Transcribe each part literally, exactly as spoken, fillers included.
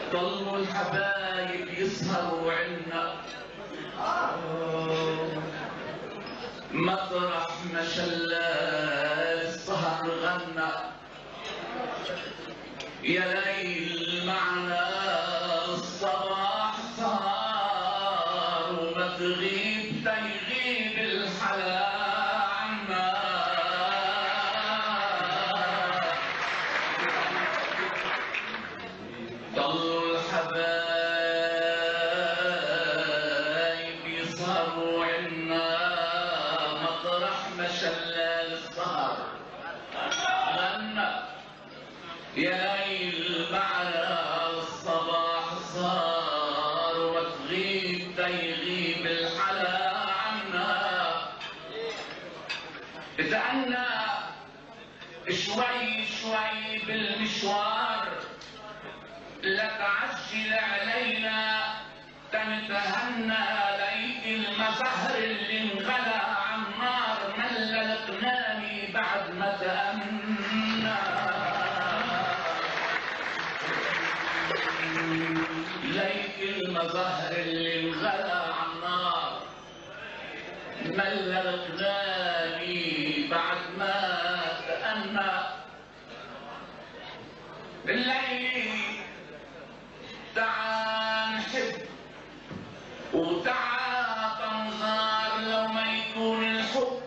ضلوا الحبايب يسهروا عنا مطرح ما شلال السهر غنى يا ليل معنا الصباح صار وما تغيب تيغيب الحلا عنا ضلوا الحبايب يسهروا عنا مطرح ما شلال السهر غنى يا ليل معنا الصباح صار وتغيب تيغيب الحلا عنا تأنى شوي شوي بالمشوار لا تعجل علينا تنتهنى ليت المزهر اللي انغلى عالنار ملل تنامي بعد ما تأمنى ليت المزهر اللي انغلى عالنار ملل تنامي بعد ما تأمنى الليل تعال نحب وتعال تنظار لو ما يكون الحب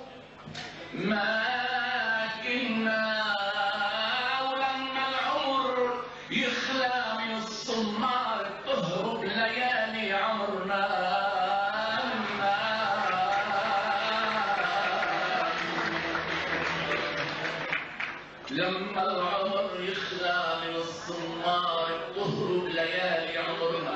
ما كنا ولما العمر يخلى من الصمار تهرب ليالي عمرنا لما العمر يخلى من الصمار تهرب ليالي عمرنا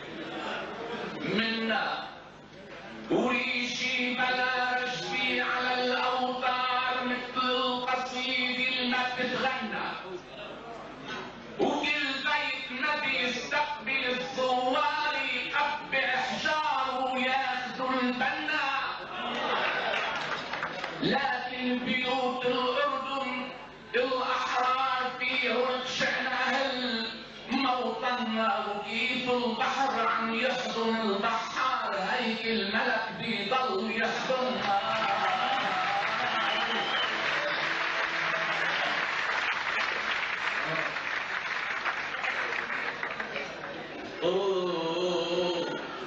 منا وريشي بلا رجبي على الاوتار مثل القصيد اللي ما بتتغنى وكل بيت ما بيستقبل الزوار يقبع احجاره وياخذوا البنا لكن بيوت الاردن الاحرار فيهم شأن اهل موطننا وكيف البحر عم يحضن البحار هيك الملك بيضل يحضنها أوه.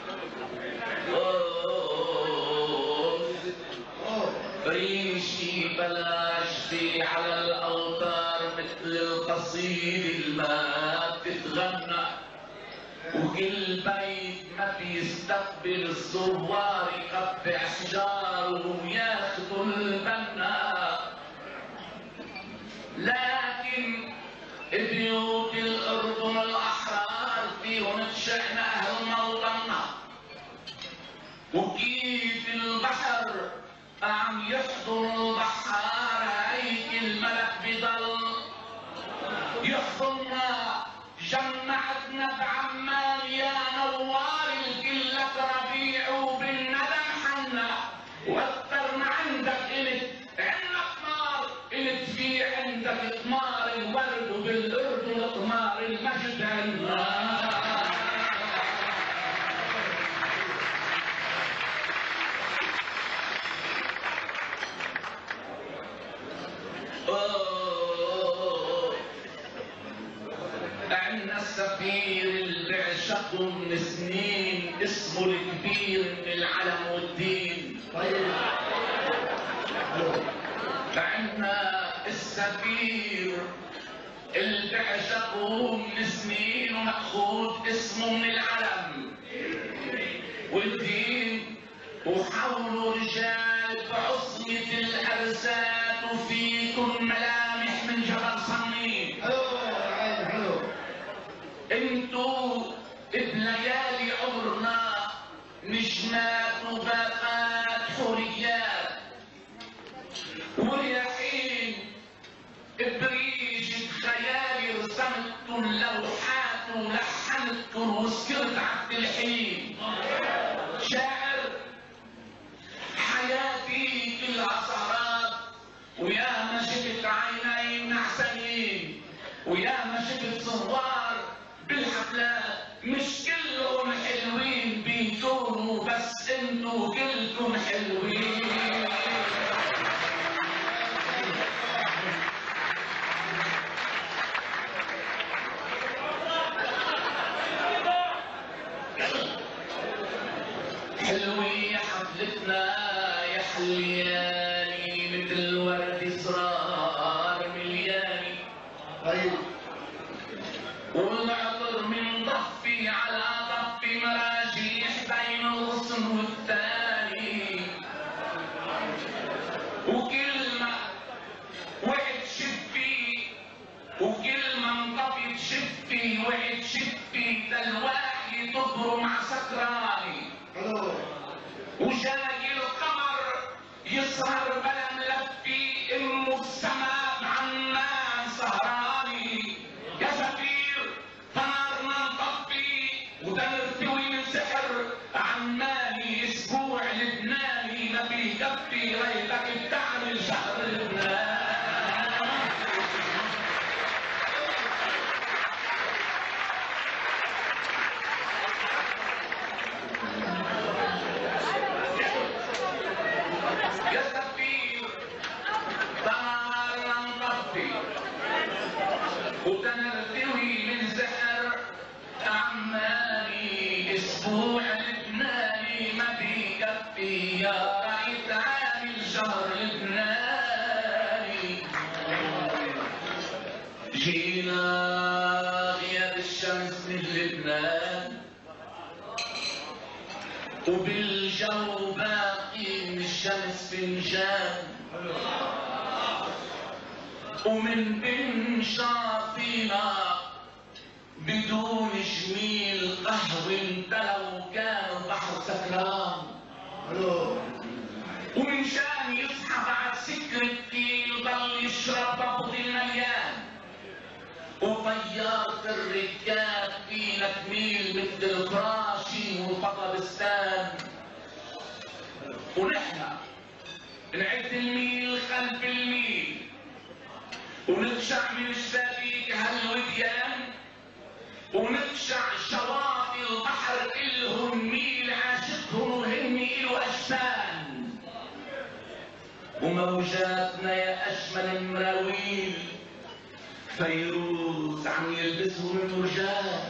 أوه. ريشي بلاشتي على الاوتار مثل القصيد الما بتتغنى وكل بيت ما بيستقبل الزوار يقطع احجاره وياخذوا البنا لكن بيوت الاردن الاحرار فيهم شأن اهل موطننا وكيف البحر عم يحضن البحار هيك الملك بضل يحضننا جمعتنا بعمان يا نوار الكلة ربيع وبالندم حنا واكثرنا عندك قلت عنا ثمار قلت في عندك ثمار الورد وبالاردن ثمار المجد عنا عنا السفير اللي عشقه من سنين اسمه الكبير من العلم والدين عنا السفير اللي عشقه من سنين ومأخوذ اسمه من العلم والدين وحولوا رجال بعصمة الأرزاق وفيكم ملامح من جبل صنين انتو بليالي عمرنا نجمات وباقات حوريات واليقين بريجة خيالي رسمت اللوحات ولحنت وسكرت عبد الحين شاعر حياتي كلها سهرات ويا ما شفت عيني نحسنين ويا ما شفت صغار بالحفلات مش كلهم حلوين بيكونوا، بس انتوا كلكم حلوين. حلوين حفلتنا يا حلياني، مثل ورد صرار ملياني. طيب والعطر من ضفي على ضفي مراجيح بين الغصن والثاني، وكلمة وعد شفي وكلمة انطفت شفي وعد شفي، ده الواحد تضرب مع سكراني. وجاي القمر يسهر بلا ملفي، امه السماء عمان سهراني. يا سفير نارنا نطفي وده نرتوي من سحر عماني، اسبوع لبناني ما بيكفي غيرك بتعمل شهر لبنان. يا سفير نارنا نطفي وده نرتوي من سحر عماني، اسبوع لبناني ما بيكفي، يا ريت عامل شهر لبناني. جينا غياب الشمس من لبنان، وبالجو باقي من الشمس فنجان، ومن بن شاطينا بدون جميل قهوة انت لو كان البحر سكران. ومن شان يصحى بعد سكر التقيل ضل يشرب بفض المليان، وطيارة الركاب فينا تميل مثل الفراشي والفطرستان. ونحن نعد الميل خلف الميل، ونقشع من الشبابيك هالوديان، ونقشع شواطئ البحر إلهم ميل عاشقهم وهني إلو أجفان. وموجاتنا يا أجمل مراويل فيروز عم يلبسهم المرجان.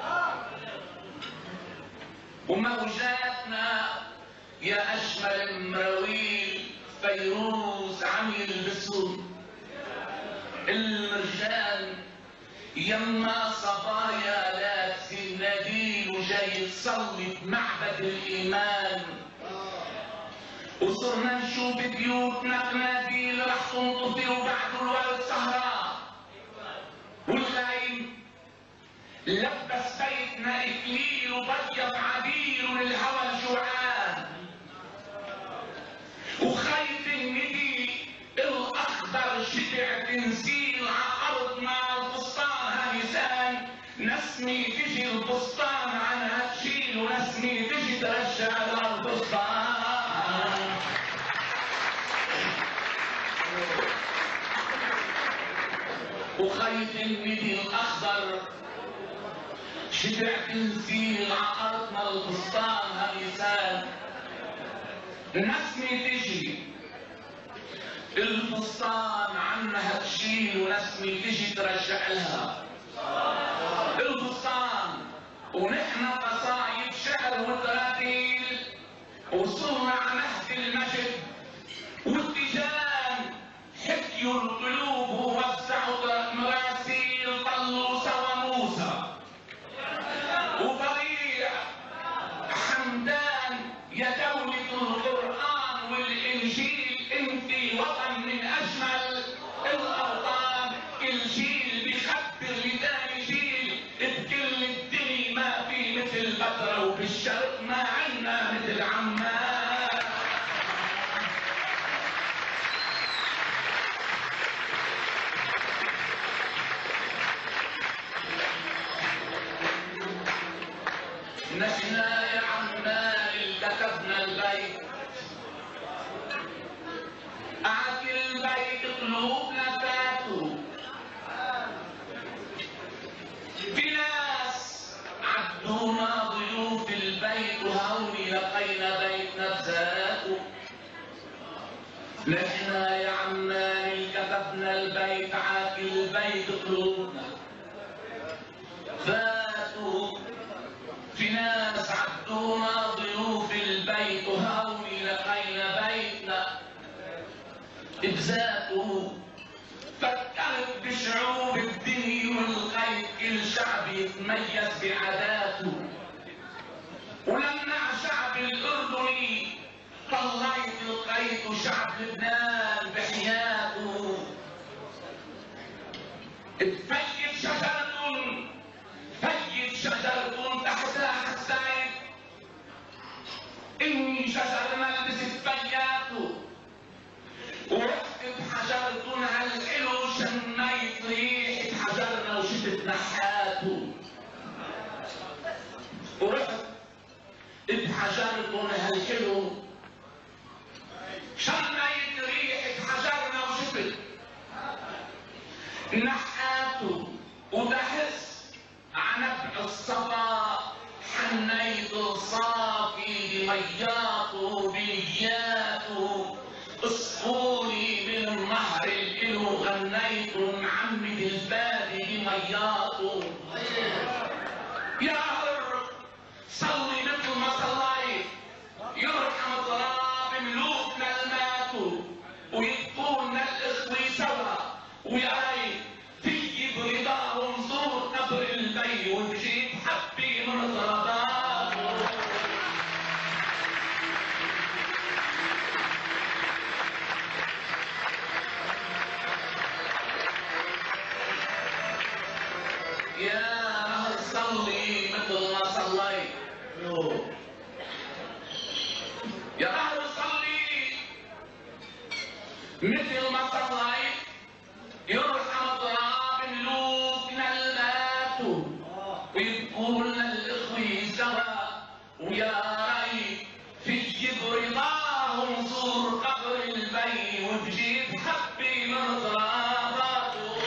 وموجاتنا يا أجمل مراويل فيروز عم يلبسهم المرجان. يما صبايا لابس الناديل وجاي تصلي بمعبد الايمان، وصرنا نشوف بيوتنا قناديل رح تنطفي وبعد الولد سهران. والخايم لبس بيتنا اكليل وبيض عبير والهوى الجوعان، وخيط الندي الاخضر شبع تنسيل عقرضنا الفستان هنسان. نسمي تجي الفستان عنها تشيل، ونسمي تجي ترجع الفستان. وخيط الندي الاخضر شبع تنسيل عقرضنا الفستان هنسان. نسمي تجي الفستان عنها تشيل، ونسمي تجي ترجع لها الفستان. ونحن قصايد شعر وتراتيل، وصرنا على نهج المجد والتيجان. حكيوا القلوب ووزعوا مراسيل، طلوا سوا موسى وضريع حمدان. يا دولة القرآن والإنجيل انتي وطن من أجمل الأوطان. كل جيل بيخبر لتاني جيل بكل الدنيا ما في مثل بدر، وبالشرق ما عنا مثل عمان. نحنا يا عمان كتبنا البيت، عاكل البيت قلوبنا فاتوا. في ناس نحنا يا عماني كتبنا البيت عاكل البيت قلوبنا، فاتوا في ناس عدونا ضيوف البيت وهاوي لقينا بيتنا بذاته. فكرت بشعوب الدنيا ولقيت كل شعب يتميز بعاداته، ولما شعب الاردني طلعت لقيت شعب لبنان بحياته. تفيد شجرة فيد شجرة تحتها حسيت اني شجر ملبس فياته، ورحت بحجرة عالحلو شميت ريحة حجرنا وشفت نحاته، ورحت بحجرة هالحلو شميت ريحة حجرنا وشفت نحاته، ودحس عنبع الصفا حنيت الصافي بمياته بنياته، اسقوني من النهر الإلو غنيت معمد البادي بمياته. يا رب صلي مثل ما صليت يرحم الضراب ملوكنا الماتوا ويبقونا الاخوي سوا، ويا ريت تيجي برضاهم زور قبر البي وتجيب حبي من ضرباته. يا رب صلي مثل ما صليت، يا رب صلي مثل ما صليت يرحم ضراب ملوكنا الماتوا ويبقولنا الاخوي سوا، ويا ريت تجيب رضاهم زور قبر البي وتجيب حبي من ضراباته.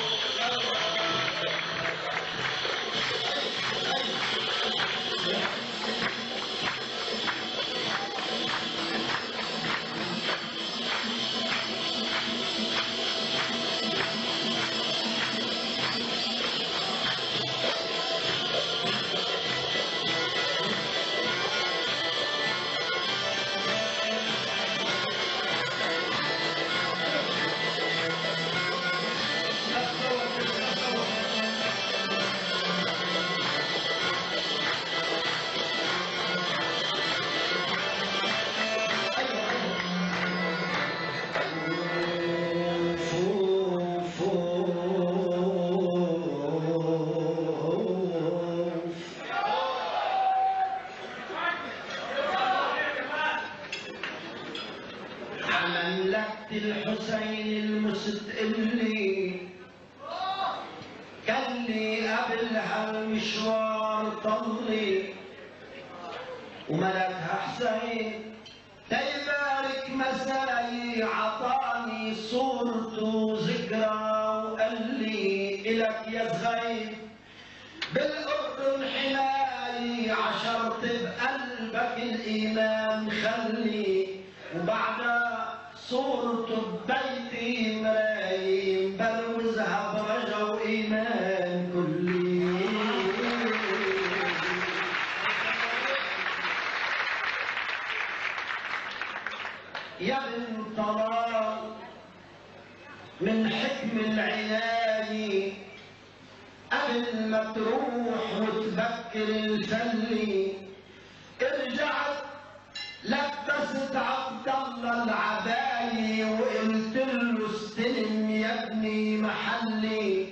الحسين المستقلي كان لي قبل هالمشوار طلي وملكها حسين تيبارك مساي عطاني صورته ذكرى وقال لي إلك يا صغير بالأردن حماي عشرت بقلبك الإيمان خلي، وبعدها صورته ببيتي مراي بلوزها برجا وإيمان كلي. يا بن طلال من حكم العناية قبل ما تروح وتبكر الفلي ارجعت لبست عبد الله العباية وقلت له استلم يا ابني محلي،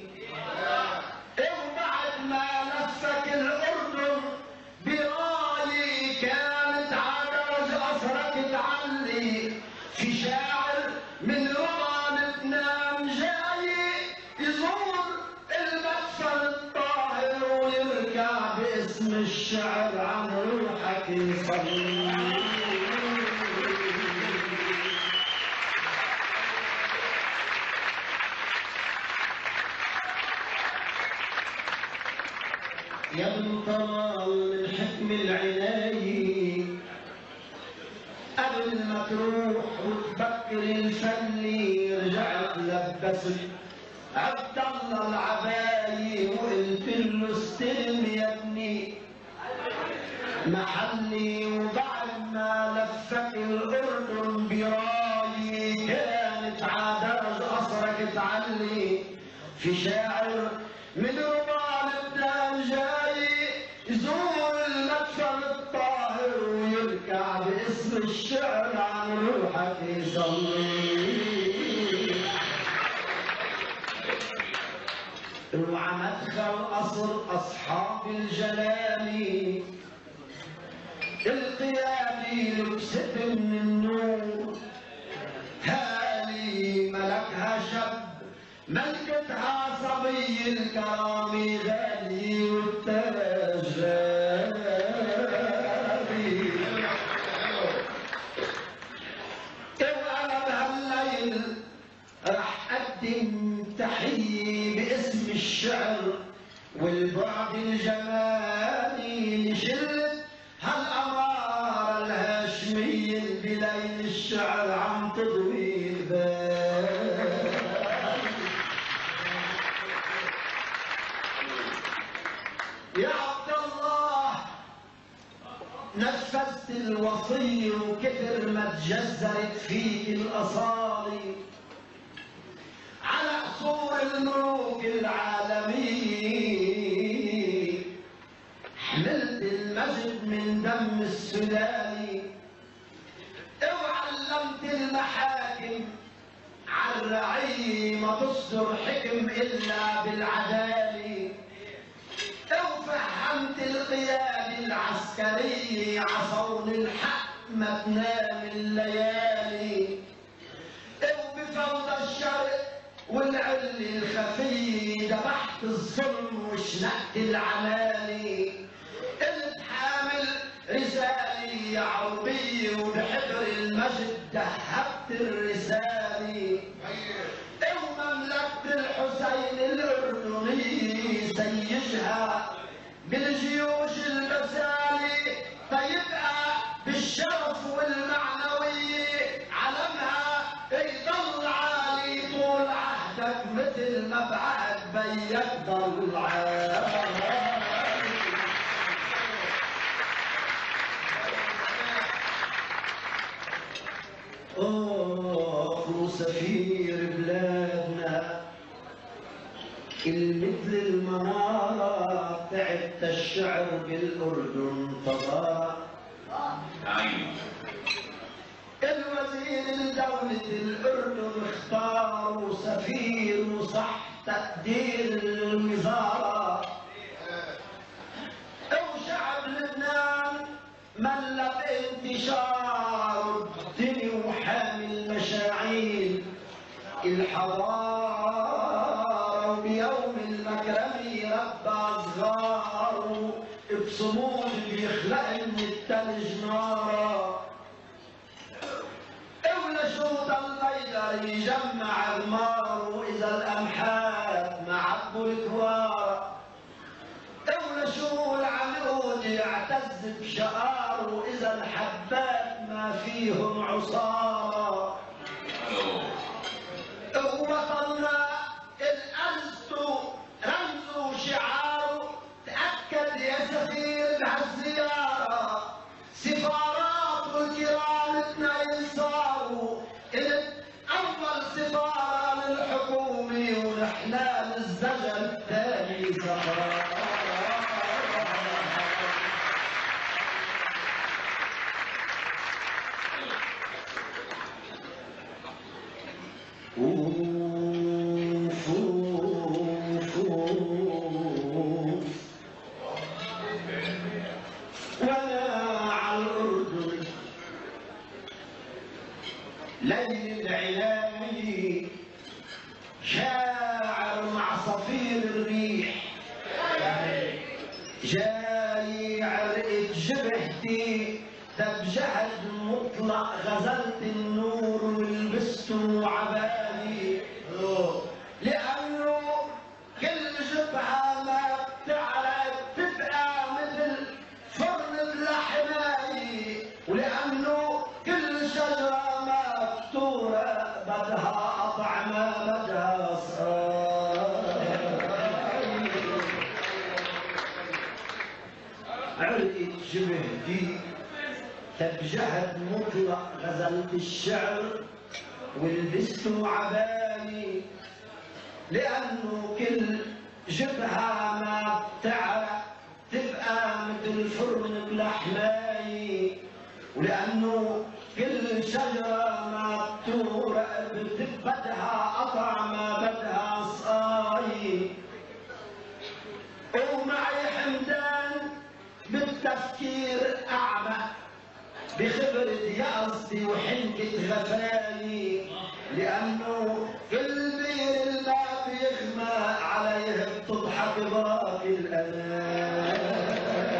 وبعد ما نفسك الأردن برايي كانت عجرج أسرك تعلي، في شاعر من رضا لبنان جاي يزور المدفن الطاهر ويركع باسم الشعر عن روحك يصلي. يا ابن طلال من حكم العناية قبل ما تروح وتبكر فكر الفني رجعت لبست عبد الله العباية وقلت له استلم يا ابني محلي. وبعد ما لفت الأردن برايي كانت عادرج أصرك تعلي في شاعر من ربع لبنان جاي يزور المدفن الطاهر ويركع باسم الشعر عن روحك يصلي. وعمدخل قصر أصحاب الجلال القيادي لبست من النور هالي ملكها شب ملكتها صبي الكرامي غالي والتاج غالي. وانا بهالليل رح اقدم تحيه باسم الشعر والبعد الجمالي لشله هالأمارة الهاشمية بليل الشعر عم تضوي البال. يا عبد الله نفذت الوصية وكثر ما تجزرت فيك الأصالي على قصور الملوك العالمية. حملت المجد من دم السوداني وعلمت المحاكم عالرعية ما تصدر حكم إلا بالعدالة. وفهمت القيادة العسكرية عصون الحق ما تنام الليالي. وبفوضى الشرق والعلة الخفية ذبحت الظلم وشنقت العمالي. قلت حامل رسالة عربية وبحبر المجد دهبت الرسالة. ومملكة الحسين الأردنية سيجها بالجيوش البسالي فيبقى بالشرف والمعنوية علمها يضل عالي طول عهدك مثل ما بعهد بيك ضل عالي. أوه سفير بلادنا المثل المنارة تعبت الشعر بالأردن فضاء. الوزير لدولة الأردن اختاروا سفير وصح تقدير الوزارة. وشعب لبنان ملى بانتشار الدنيا وحامي المشاعير الحضارة. وبيوم المكرمي ربى صغاره بصمود بيخلق من التلج نارا. ولشوط الليلة يجمع غمار وإذا الأمحات معبوا الكوار. ولشو العنقود يعتز بشقار وإذا الحبات ما فيهم عصارة. وطننا الأنستو رمزه وشعاره تأكد يا سفير بهالزيارة. سفارات والكرام اثنين صاروا إلت أول سفارة للحكومة ونحنا للزجل الثاني سفارة. أوف أوف أوف وأنا على الأردن ليل العلامي شاعر مع صفير الريح جاي عرقت جبهتي تبجحت مطلق غزلت النور ولبست عبالي. لأنه كل جبهة ما بتعرف تبقى مثل فرن بلا حماية. ولأنه كل شجرة ما بتورق عرقت جبهتي تبجهد مطلق غزلت الشعر ولبست عبالي لأنه كل جبهة ما بتعرق تبقى مثل فرن بلحماي ولأنه كل شجرة ما بتورق بدها قطع ما بدها صاي ومعي حمدان بالتفكير أعمى بخبرة يأسي وحنكة غفالي لأنه كل بير ما بيغمى عليه بتضحك باقي الأمان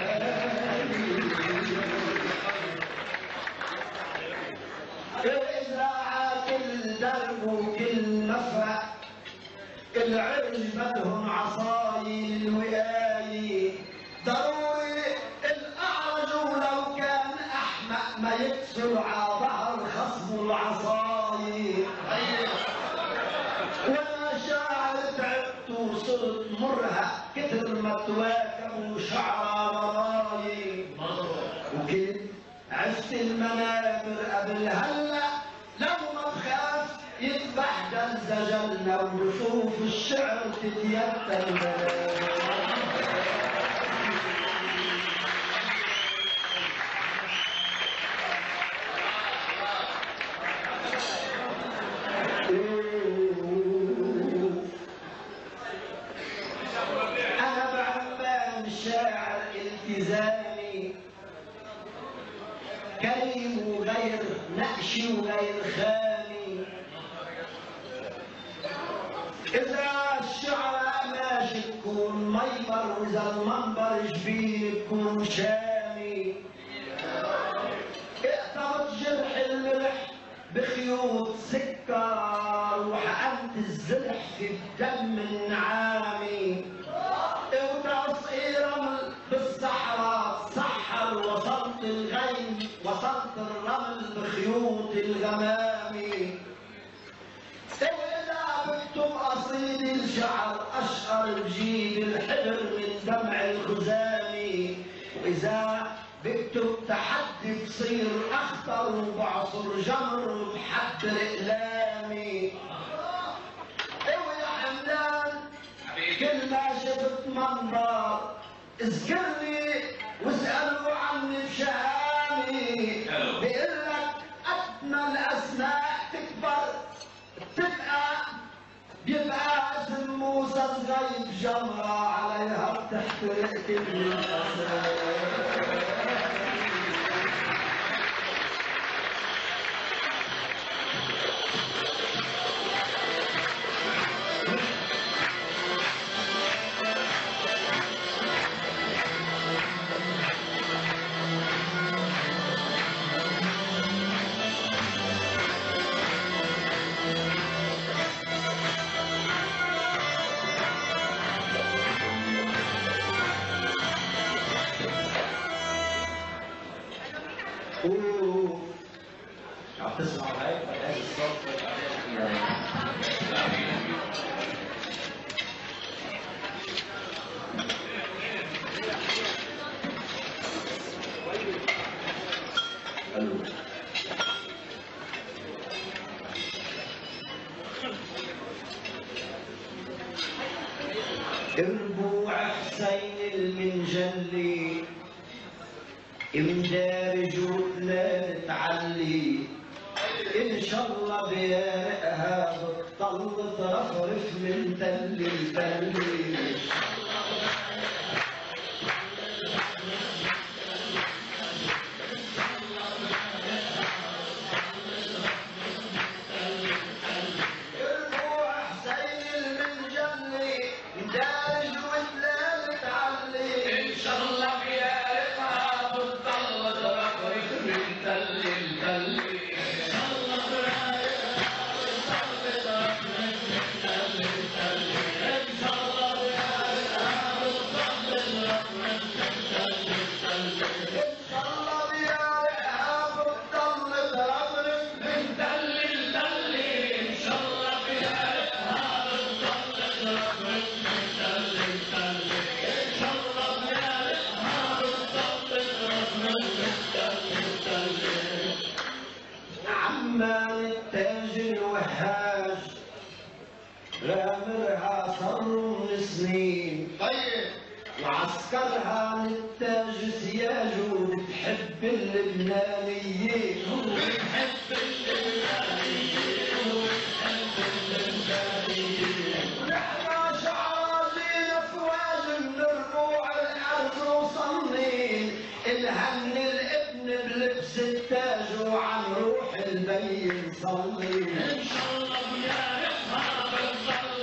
إذا كل درب وكل مفرق العرج بدهم عصاي الوقاية ضروري الأعرج ولو كان أحمق ما يكسر على ظهر خصمه العصاي وأنا شاعر تعبت وصرت مرهق كتر ما تواكب وشعر وراي وكنت عشت المنابر قبل هلا لو ما بخاف يذبح دلزجلنا ونشوف الشعر تتيتم أنا بعمان شاعر التزامي كريم وغير نقشي وغير خامي إذا الشعر ماشي تكون ميبر وإذا المنبر جبين تكون شامي اقطعت جرح الملح بخيوط سكر وحقنت الزلح في الدم النعامي وتعصي رمل بالصحراء سحر وصلت الغيم وصلت الرمل بخيوط الغمامي وإذا بكتب قصيد الشعر أشقر بجيب الحبر من دمع الخزامي وإذا بكتب تحدي بصير أخطر وبعصر جمر بحبر أقلامي ويا حمدان كل ما شفت منظر اذكرني واسألوا عني بشهامي بيقول لك أجمل أسماء تكبر تبقى بيبقى اسم موسى الغيب جمرة عليها بتحترق كل الأسماء عم تسمعوا هاي هذا الصوت الو ربوع حسين المنجلي مدارج وثلاث تعلي ان شاء الله بيرقها بتطل ترفرف من تل لتل ربوع حسين المنجلي مدارج وثلاث تعلي ان شاء الله بيارقها بتضل ترفرف من تل لتل إن شاء الله وعسكرها للتاج سياجه بتحب اللبنانيين بتحب اللبنانيين وبتحب اللبنانيين نحن شعراضين افواج من ربوع الارض وصلين نهني الابن بلبس التاج وعن روح البي نصلي ان شاء الله بيارقها بتضل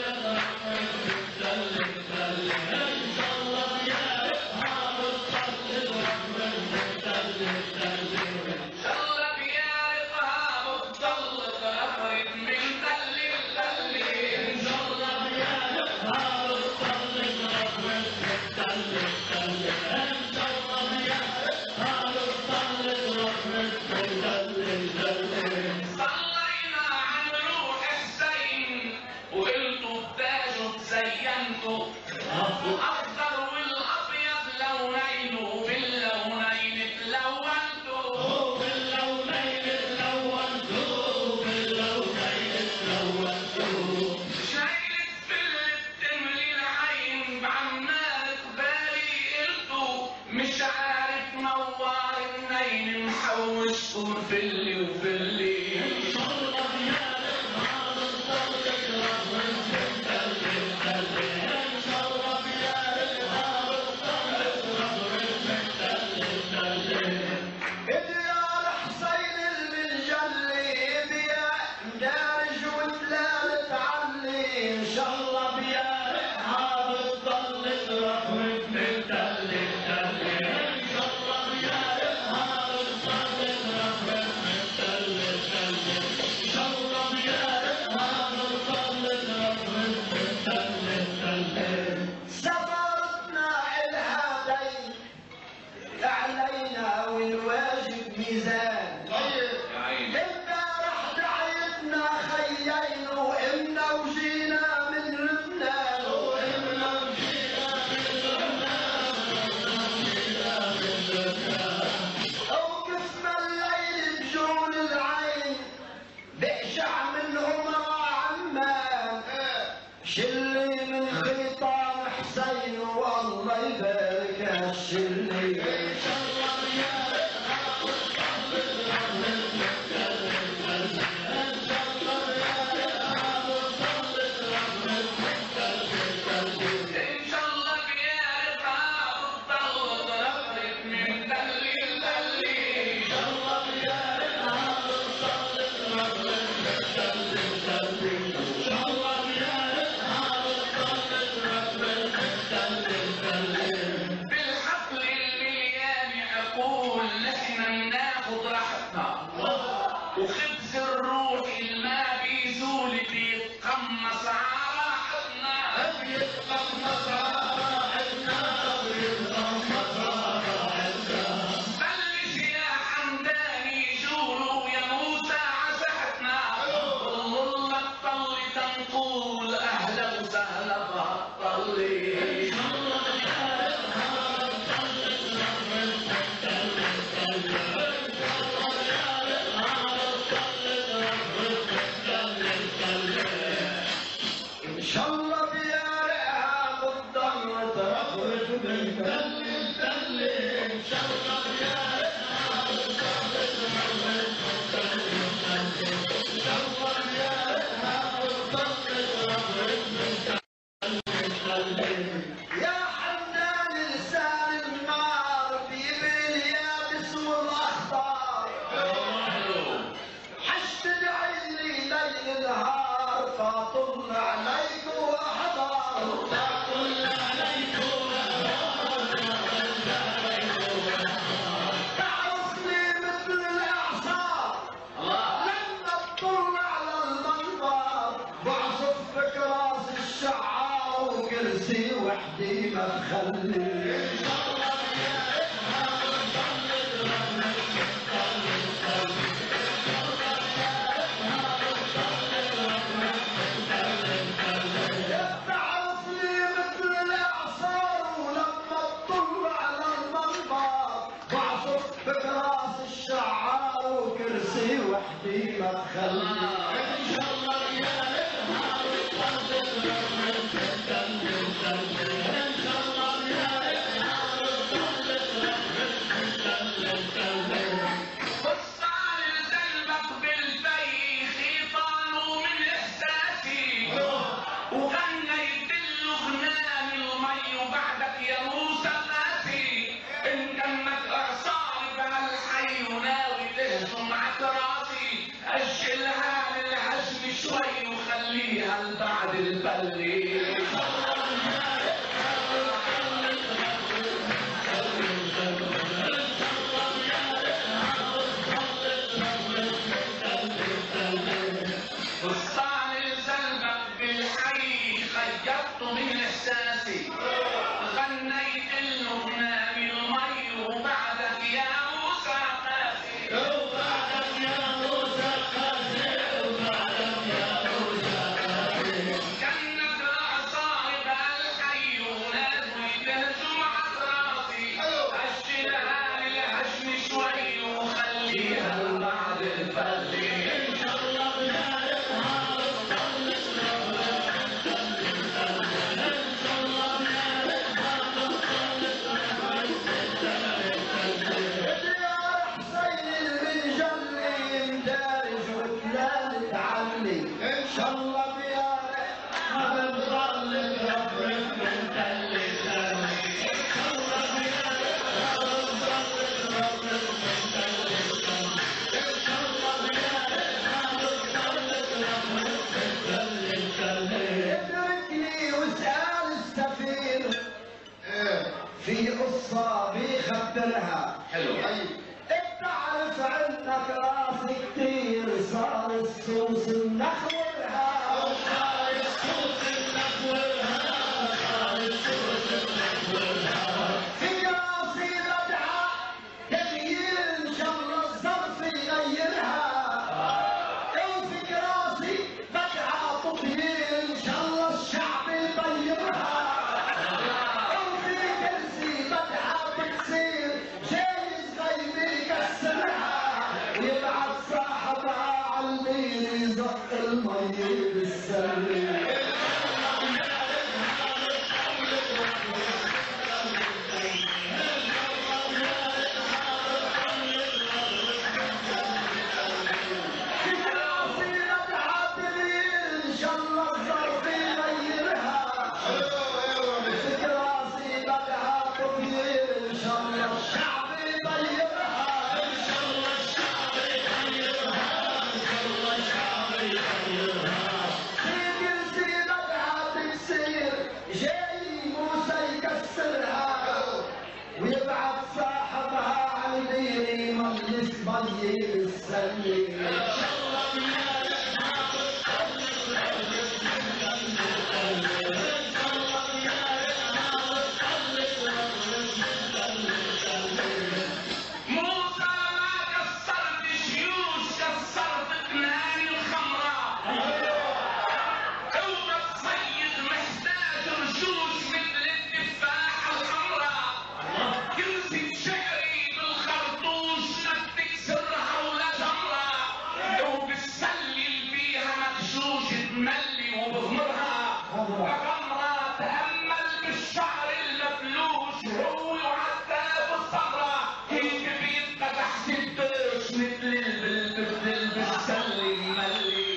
بتضل بتضل ان شاء الله بيارقها بتضل بتضل بتضل ان شاء الله بيارقها بتضل تقرب من تل لتل ان شاء الله بيارقها بتضل تقرب بتضل بتضل ان شاء الله بيارقها بتضل تقرب بتضل بتضل صلينا عن روح حسين وقلتوا التاج تزينتوا الاخضر والابيض لونين باللونين تلونتوا باللونين تلونتوا باللونين تلونتوا شايلة فل بتملي العين بعمال بالي قلتوا مش عارف نوار النين محوشكم فلي وفلي ان شاء الله بيارقها بتضل تقرب بتضل بتضل ان شاء الله بيارقها بتضل تقرب بتضل بتضل ديار حسين المنجلي بيا دارج وتلال تعلي ان شاء الله بيارقها بتضل تقرب بتضل بتضل ان شاء الله بيارقها بتضل تقرب بتضل بتضل ان شاء الله بيارقها بتضل تقرب بتضل بتضل سفرتنا الها دين علينا والواجب ميزان يا عيني امبارح دعيتنا خيين وامنا وجينا من لبنان وإمنا وجينا من لبنان وجينا من لبنان وقفنا الليل بجول العين بقشع من عمر عمان شلي من خيطان حسين والله يبارك هالشلي ان شاء الله بيارقها بتضل تقرب بتضل بتضل ان شاء الله بيارقها بتضل تقرب بتضل بتضل ان شاء الله بيارقها بتضل تقرب من تل لتل ان شاء الله بيارقها بتضل تقرب بتضل بتضل ان شاء الله بيارقها بتضل تقرب بتضل بتضل بالحفل المليان اقول نحن ناخد راحتنا وخبز الروح ما بيزول بيتقمص على راحتنا بيتقمص على راحتنا بيتقمص على راحتنا بلش يا حمداني جولوا يا موسى عزحتنا والله الطل تنقول اهلا وسهلا بهالطلي ان شاء الله بيارقها بتضل تقرب بتضل بتضل ان شاء الله بيارقها بتضل تقرب بتضل بتضل ان شاء الله بيارقها بتضل تخرج من بتضل بتضل ان شاء الله بيارقها بتضل تقرب بتضل بتضل ان شاء الله بيارقها بتضل تقرب بتضل بتضل يا حنان لسان النار بيبري اليابس والاخضر حشت عيني ليل نهار فاطل عليك واحضر فاطل عليكم تعرفني مثل الاعصار لما تطل على المنبر بعصف بك راس الشعار وكرسي وحدي ما تخلي ان شاء الله بيارقها بتضل تقرب بتضل بتضل ان شاء الله بيارقها بتضل تقرب بتضل بتضل تعرفني مثل الاعصار ولما تطل على المنبر بعصف بك راس الشعار وكرسي وحدي ما تخلي ان شاء الله بيارقها بتضل تقرب بتضل بتضل ان شاء الله بيارقها خليها لبعد البلي. وصاني لزلمك بالحي خيطته من احساسي، غنيت له بنامي المي وبعدك يا موسى قاسي، وبعدك يا موسى قاسي، وبعدك يا موسى قاسي. كانك العصايب الحي ونادوا يبهجوا مع راسي، هشلها لي الهجم شوي وخليها لبعد الفلي. في قصة بيخبرها حلو. بتعرف عندك راس كتير صار السوس منخورها، صار السوس منخورها، صار السوس منخورها. في راسي بدعة تغيير ان شاء الله الظرف يغيرها، وفي راسي بدعة تطهير ان شاء الله الشعب يطيرها. ويبعت صاحبها عالمين يزق المي بالسلة. ويبعت صاحبها عالبير يملس مي بالسلة. وغمرة تأمل بالشعر المفلوش هو حتى بالصبرة كيف بيبقى تحت الدوش مثل البلبل بالسل الملي.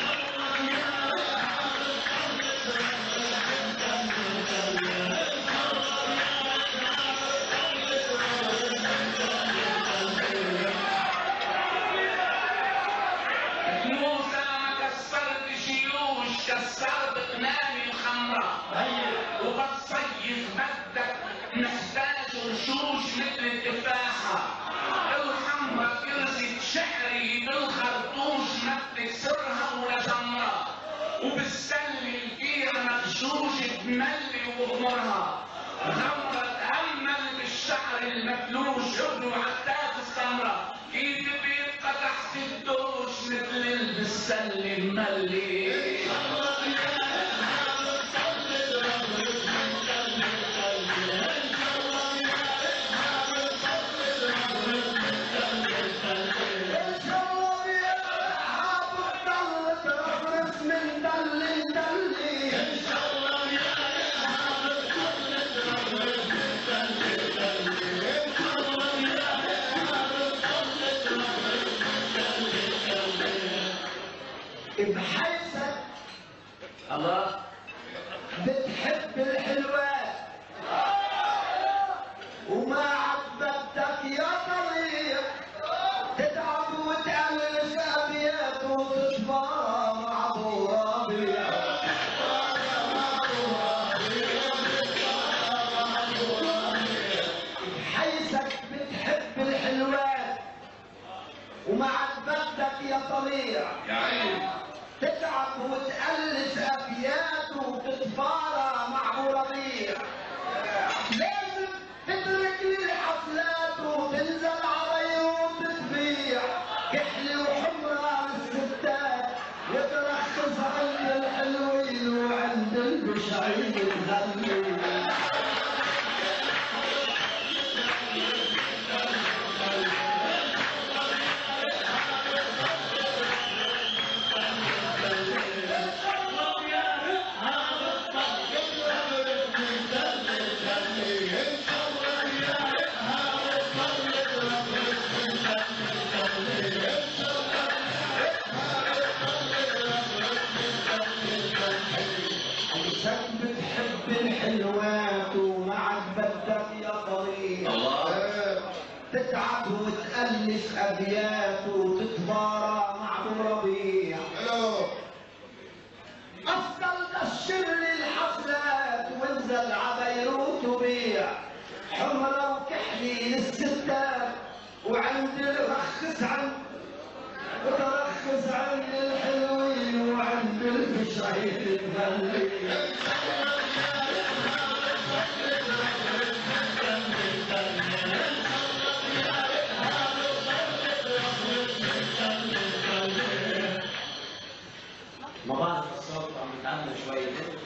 موسى ما كسرت شيوش كسرت قناني الخمرة، وبتصيف بدك محتاج رشوش مثل التفاحة الحمرة كرزة شعري بالخرطوش ما بتكسرها ولا جمرة، وبالسلة فيها مغشوش تملي وبغمرها. غمرة تأمل بالشعر المفلوش ابنه عتاف السمرة كيف بيبقى تحت الدوش مثل بالسلة الملي. بحيثك طليع يا عيني تتعب وتألف أبيات وتتفارى مع أبو ربيع لازم تترك للحفلات وتنزل عريوط تبيع كحلي وحمرة للستات وترخص عند الحلوين وعند البشعين تغني. الحلوات ومعك بدك يا طريق تتعب وتألف أبيات وتتبارى مع أبو ربيع أفضل دشر للحفلات وانزل عبيروت وبيع حمرة وكحلي للستات وعند رخص عند وترخص عند الحلوين وعند البشعين تغني. ما بعرف الصوت عم يتعلم شوي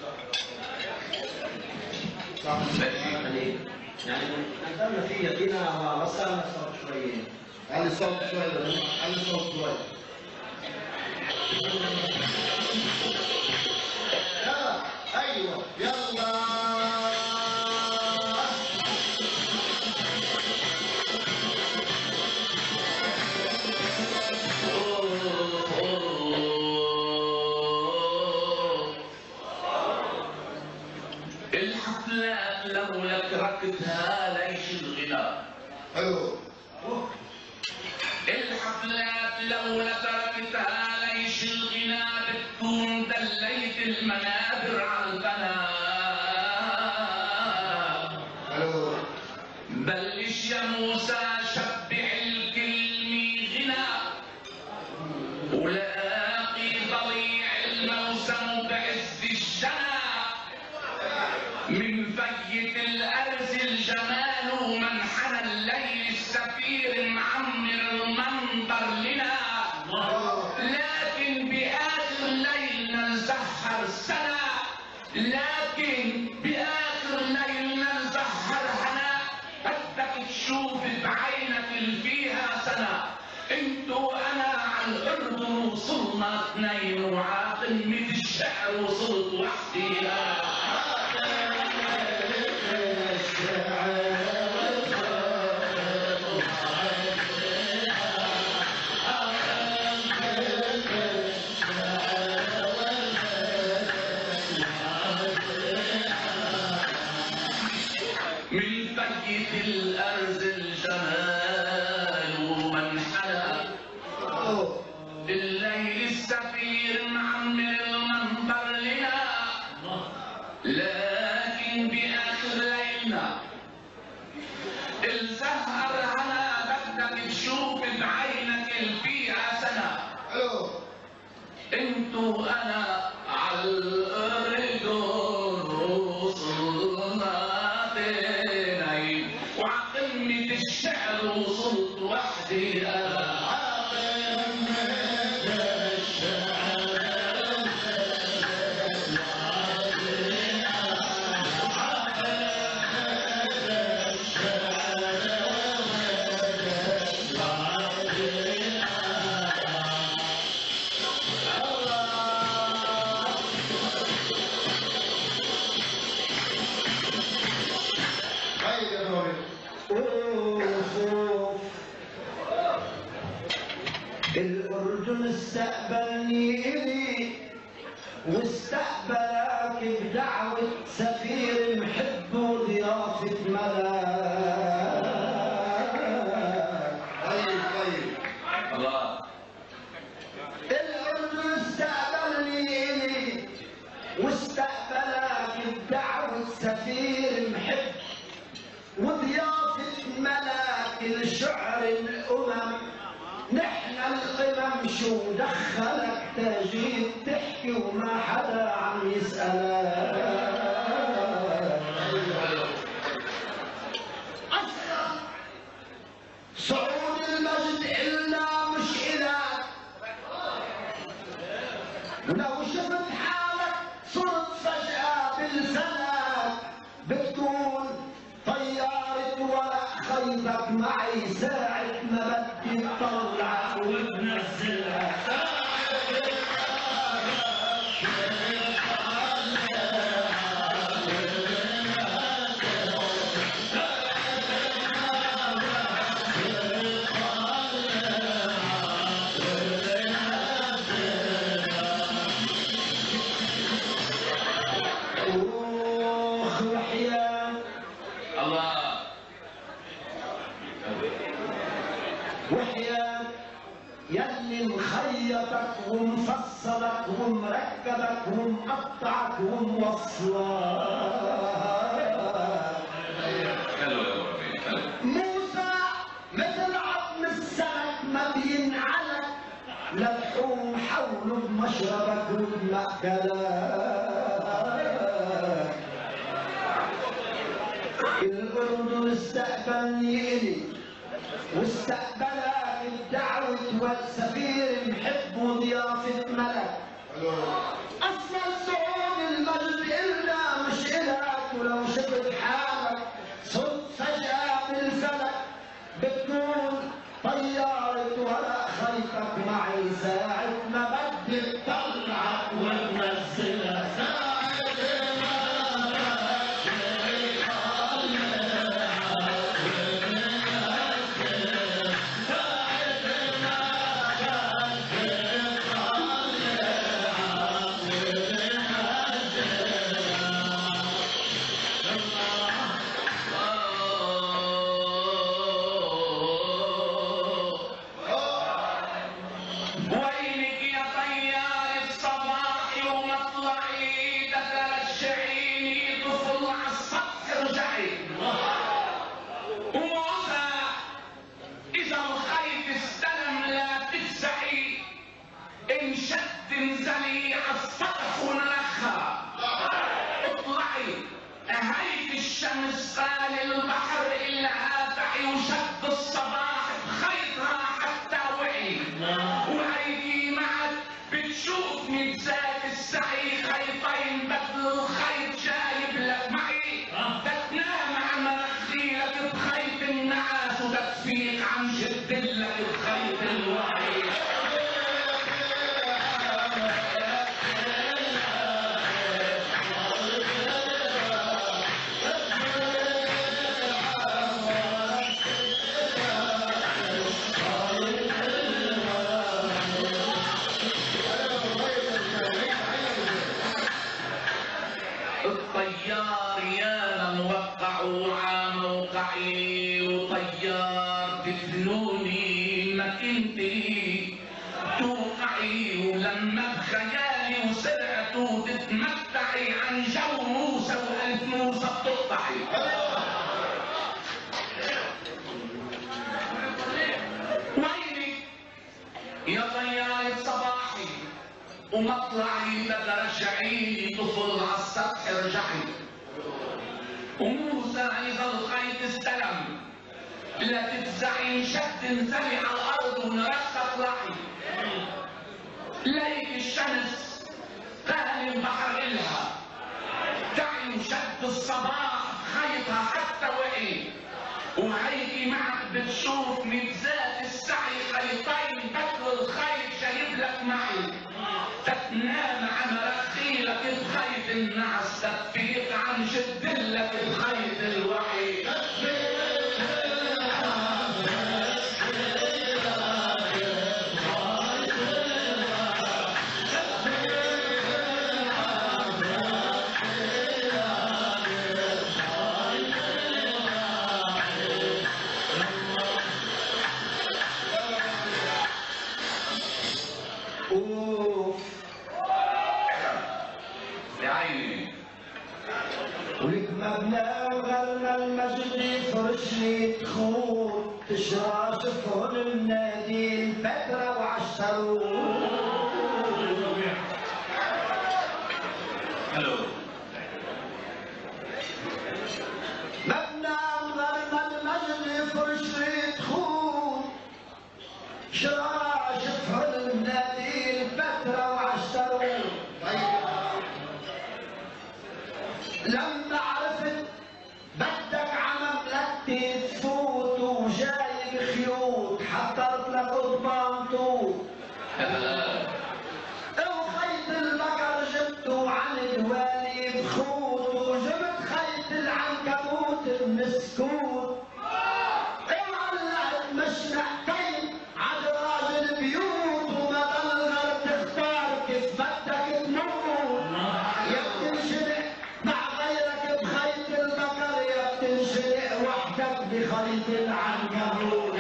صح عليه يعني نزلنا فيه يدينا بس على الصوت شوي على الصوت شوي على الصوت شوي يلا ايوه يلا لو تركتها ليش الغنى حلو الحفلات لو تركتها ليش الغنى بتكون دليت المنابر على البنات حلو بلش يا موسى شبع الكلمة غنى ولاقي ضليع الموسم بعز الشنا من فية الأرز الجمال ومنحنى الليل السفير معمر المنظر لنا لكن بآخر الليل نزهر سنة لكن بآخر الليل نزهر هنا بدك تشوف بعينك اللي فيها سنة انتو انا على الأردن وصلنا اثنين وعاقل من الشعر وصلت وحدي الأرز الجمال ومنحنى الليل السفير معمر المنبر لنا لكن بآخر ليلنا الزهر هنا بدك تشوف بعينك اللي فيها سنة انتو انا على الأردن وصلنا وعقمة الشعر وصلت وحدي أنا عقمة الشعر الأردن استقبلني إلي واستقبلك بدعوة سفير محب وضيافة ملاك. طيب طيب الله. الأردن استقبلني إلي واستقبلك بدعوة سفير محب وضيافة ملاك الشعر الأمم نحن القمم شو دخلك تجيب تحكي وما حدا عم يسألك. صعود المجد إلا مش إلك، ولو شفت حالك صرت فجأة بالفلك بتكون طيارة ورق خيطك معي ساعة ما بدي تطلعك وتنزلك. يلي مخيطك ومفصلك ومركبك ومقطعك وموصلك. موسى مثل عظم السمك ما بينعلك، للحوم حوله بمشربك وبمأكلك. الأردن استقبلني إلي واستقبلك الدعوة والسفير محب وضيافة ملك. أصل صعود المجد إلا مش إلك، ولو شفت حالك صرت فجأة بالفلك بتكون طيارة ورق خيطك معي ساعة ما بدي تطلعك وتنزلك. الطيار يا موقعوا ع موقعي، وطيار تفنوني مكنتي توقعي، ولما بخيالي وسرعت وتتمتعي عن جو موسى وألف موسى بتقطعي. وينك يا طيارة صباحي ومطلعي بترجعيني طفل عالسطح ارجعي. وموسى إذا الخيط استلم لا تفزعي انشد انزلي على الأرض ونرخ اطلعي. ليك الشمس غالي البحر إلها تعي وشد الصباح خيطها حتى وقي، وهيجي معك بتشوف مجزات السعي خيطين بدل الخيط جايب لك معي. تتنام عن رخيلك بخيط النعس، تفيق عن جدلك بخيط الوحي. ولك مبنى وغنى المجد يفرش لي تخوت، تشراشفهم النادي فترة وعشرون. حلو. مبنى ضرب المجد فرش تخون شراشفهم النادي فترة وعشرون. لما عرفت بدك عمملكتي تفوت وجايب خيوط حضرت لك قضبان طوط وخيط البقر جبته عن الوالي بخوت وجبت خيط العنكبوت المسكوت وعلقت مشنقتين عند راجل بيوت وما ضل غير تختار كيف بدك تموت. يا بتنشرق مع غيرك بخيط البقر يا بتنشرق وحدك بخيط العنكبوت.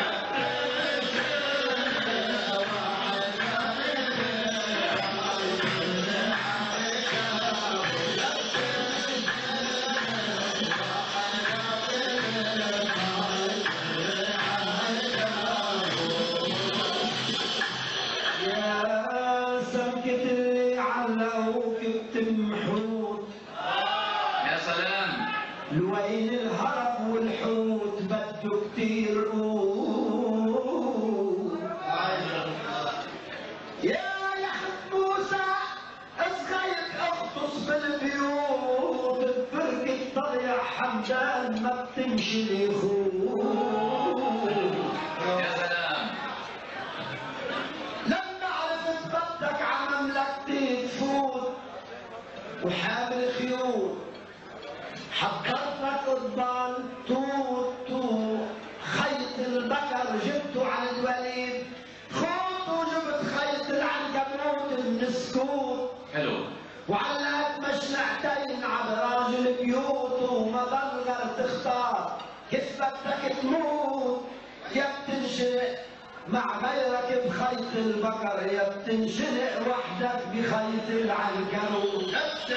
لوين الهرب والحوت بده كتير قوت. يا يا حبوسة اسخيت اغطس بالبيوت بفرقة طلع حمدان ما بتمشي ليخوت. يا سلام. لما عرفت بدك عمملكتي تفوت وحامل خيوط حضرت لك قضبان توت توت خيط البقر جبته عن الوليد خوت وجبت خيط العنكبوت المسكوت. حلو. وعلقت مشنقتين على راجل بيوت وما ضل غير تختار كيف بدك تموت. يا بتنشرق مع غيرك بخيط البقر يا بتنشرق وحدك بخيط العنكبوت.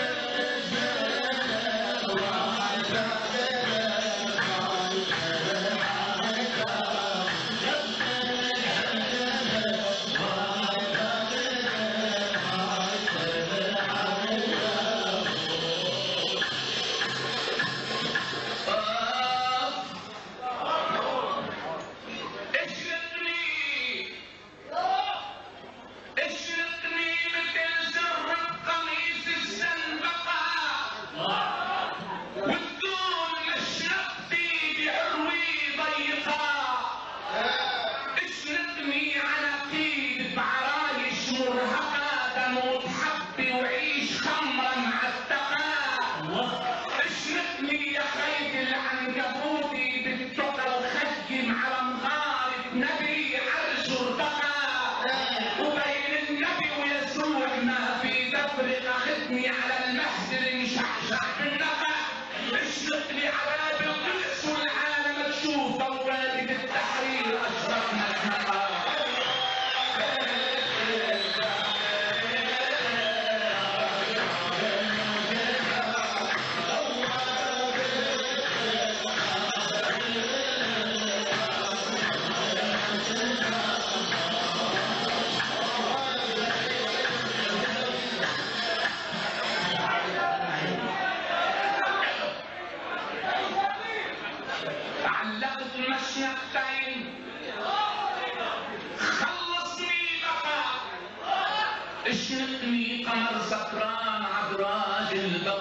اشرقني قمر سكران عبراج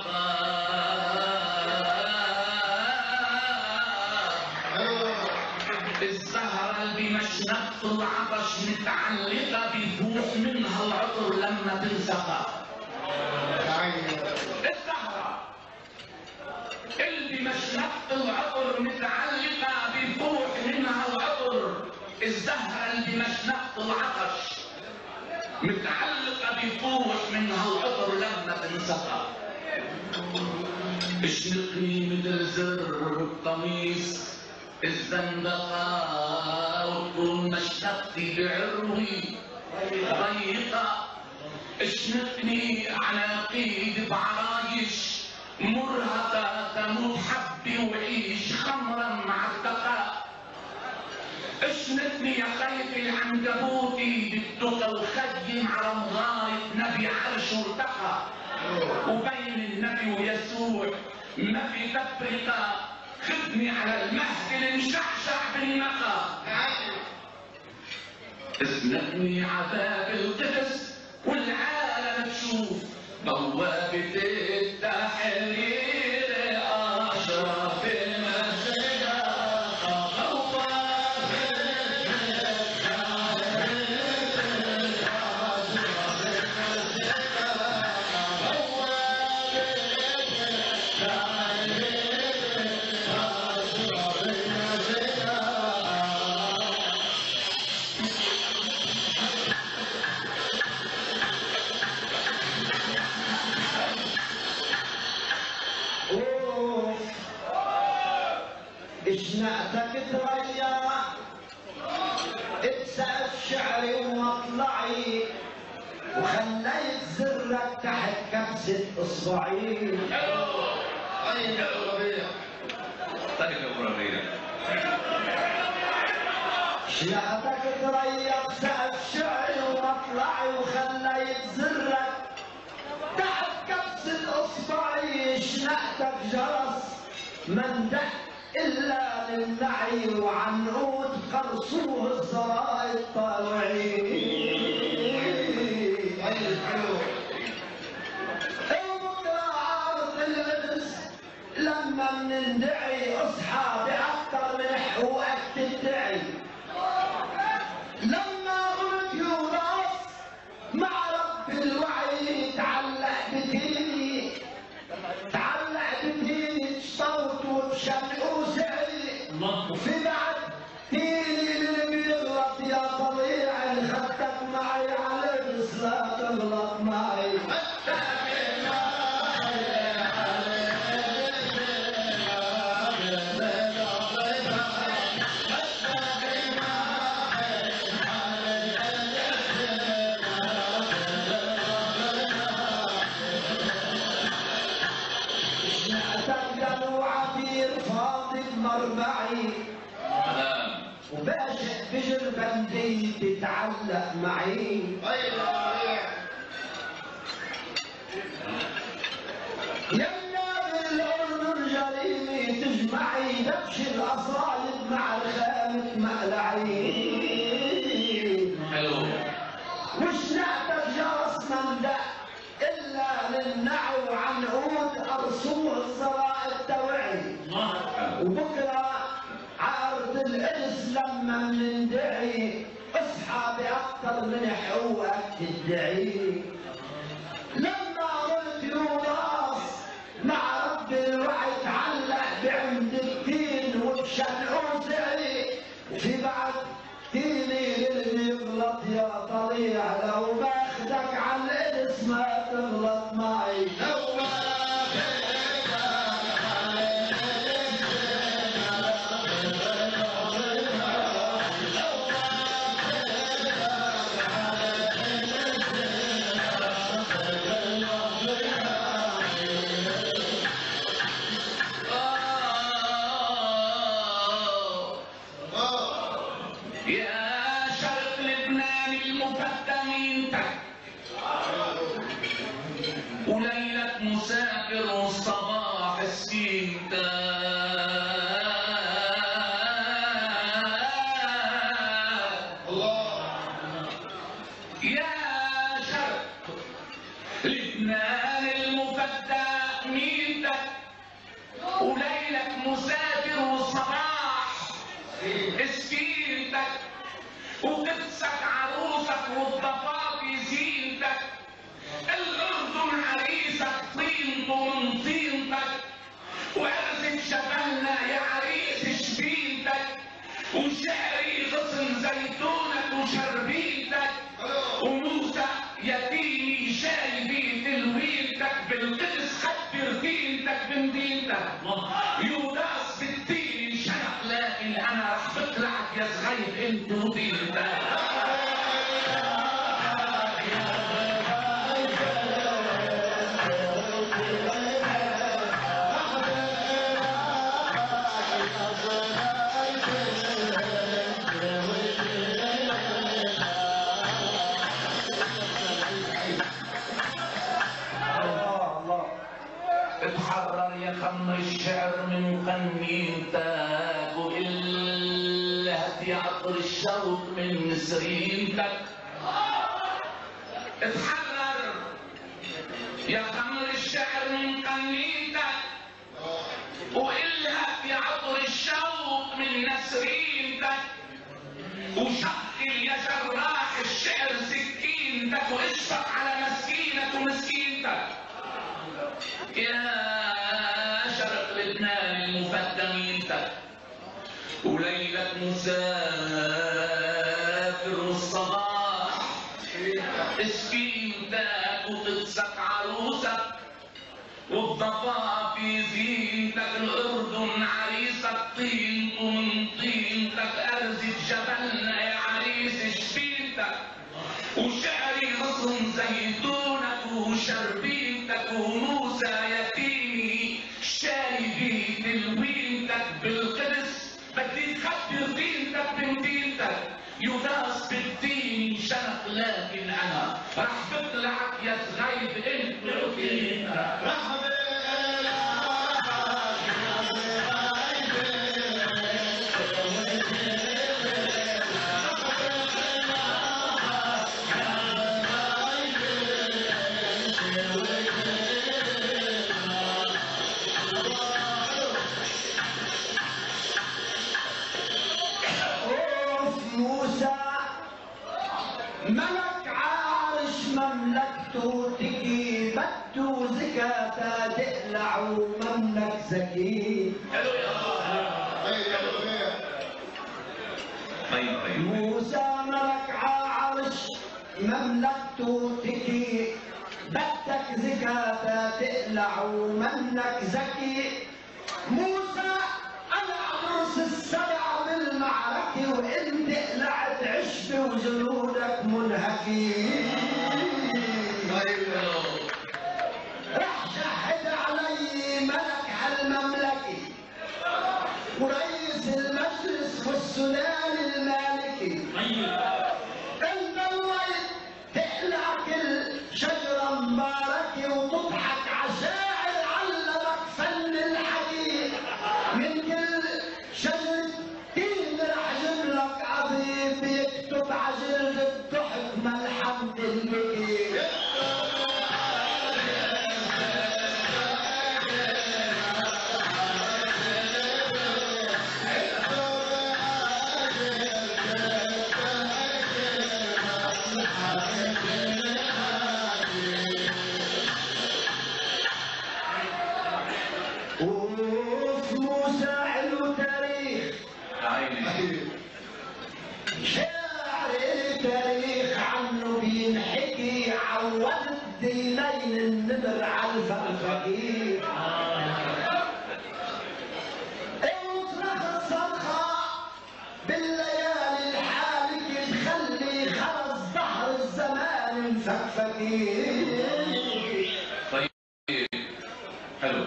البقاء. الزهرة اللي بمشنقة العطش متعلقة بيفوح منها العطر لما تنسقى. الزهرة اللي بمشنقة العطر متعلقة بيفوح منها العطر. الزهرة اللي بمشنقة العطش متعلقة بيفوح منها العطر لما تنسقى. اشنقني مثل زر القميص الزندقة وطول مشنقتي بعروي ضيقة. اشنقني عناقيد بعرايش مرهقة تموت حبي وعيش خمرا مع الدقاء. وشنتني يا خيفي العنكبوتي بالدقة وخيم على مغاية نبي عرش وارتقى، وبين النبي ويسوع ما في تفرقة، خدني على المهد المشعشع بالنقى. اسندني عذاب القدس والعالم تشوف بوابة التحرير أشرف المسجد. شنقتك تريا اتسقف شعري ومطلعي وخليت زرك تحت كبسة اصبعي. حلو طيب يا ابو ربيع، طيب يا ابو ربيع. شنقتك تريا اتسقف شعري ومطلعي وخليت زرك تحت كبسة اصبعي. شنقتك جرس من دق إلا للنعي وعنقود قرصوه الزراء الطالعين. وبكرة عارض العرس لما مندعي اصحى بأكتر من حقوقك تدعي. لما قلت يونس مع رب الوعي تعلق بديني، تعلق بديني صوت وبشمع وسعي. وفي بعد ديني اللي بيغلط يا طبيعي خدتك معي على الرس لا تغلط معي. مربعي وباشا بجر بندي تتعلق معي. يمنا بالاردن جريمي تجمعي دبش الاصايد مع الخامة مقلعي. حلو وشنقتك جرس من دق الا للنعي وعنقود ارسوه الزراء التوعي. وبكره عارض العرس لما مندعي اصحى باكثر من حقوقك تدعي. لما قلت يونس مع رب الوعي تعلق بعمد الدين وبشنقه زعي. وفي بعد ديني اللي يغلط يا طليع لو باخدك على العرس ما تغلط معي. وليلة مسافر والصباح استنتاج. يا شرق لبنان المفتى ميتك، وليلة مسافر والصباح اسكينتك، وقدسك عروسك والضفافي زينتك. الأردن عريسك طينته من طينتك، وعرسك شبلنا يا عريس شبينتك، وشعري غصن زيتونك وشربينتك، وموسى يتيمي شايبي تلوينتك. بالقدس خبر دينتك بمدينتك. يونس بالدين شنق لكن أنا رح بقلعك يا صغير انت ودينتك. Yeah. في عطر الشوق من نسرينتك. اتحرر يا خمر الشعر من قنينتك، وإلها في عطر الشوق من نسرينتك، وشقل يا جراح الشعر سكينتك، واشفق على مسكينك ومسكينتك. يا شرق لبنان المفتمينتك، وليلة مسافر والصباح سكينتك، وتتسك عروسك والضفا في زينتك. الأردن عريسك طين ومن طينتك، أرزة جبلنا يا عريس شفينتك، وشعري مصر زيتونك وشربينتك، وموسى يتيمي شايبي تلوينتك. بالقدس بدي تخبر دينتك بمدينتك، يداس بالدين شنق لكن أنا رح بطلعك يا صغيب انت وكينتك. ملك عارش مملكته تجي بده زكاة تقلع ومملك زكي. موسى ملك عارش مملكته تجي بدك زكاة تقلع ومملك زكي. موسى انا عروس السبع بالمعركة وانت قلعت عشبة وجنودك منهكين. رح شهد علي ملك هالمملكة ورئيس المجلس والسلال المالكي، انت الوقت تقلع كل شجرة مباركة وتضحك عشاعر علمك فن الحديث. من كل شجرة تين رح جبلك عظيم يكتب عجلد الضحك ملحمة المكي. وفي موسى علو تاريخ شاعر التاريخ عنه بينحكي، عودت دينين النمر على الفرفقي. اصرخ الصرخة بالليالي الحالكة تخلي خرز ظهر الزمان الفكفكي. طيب حلو.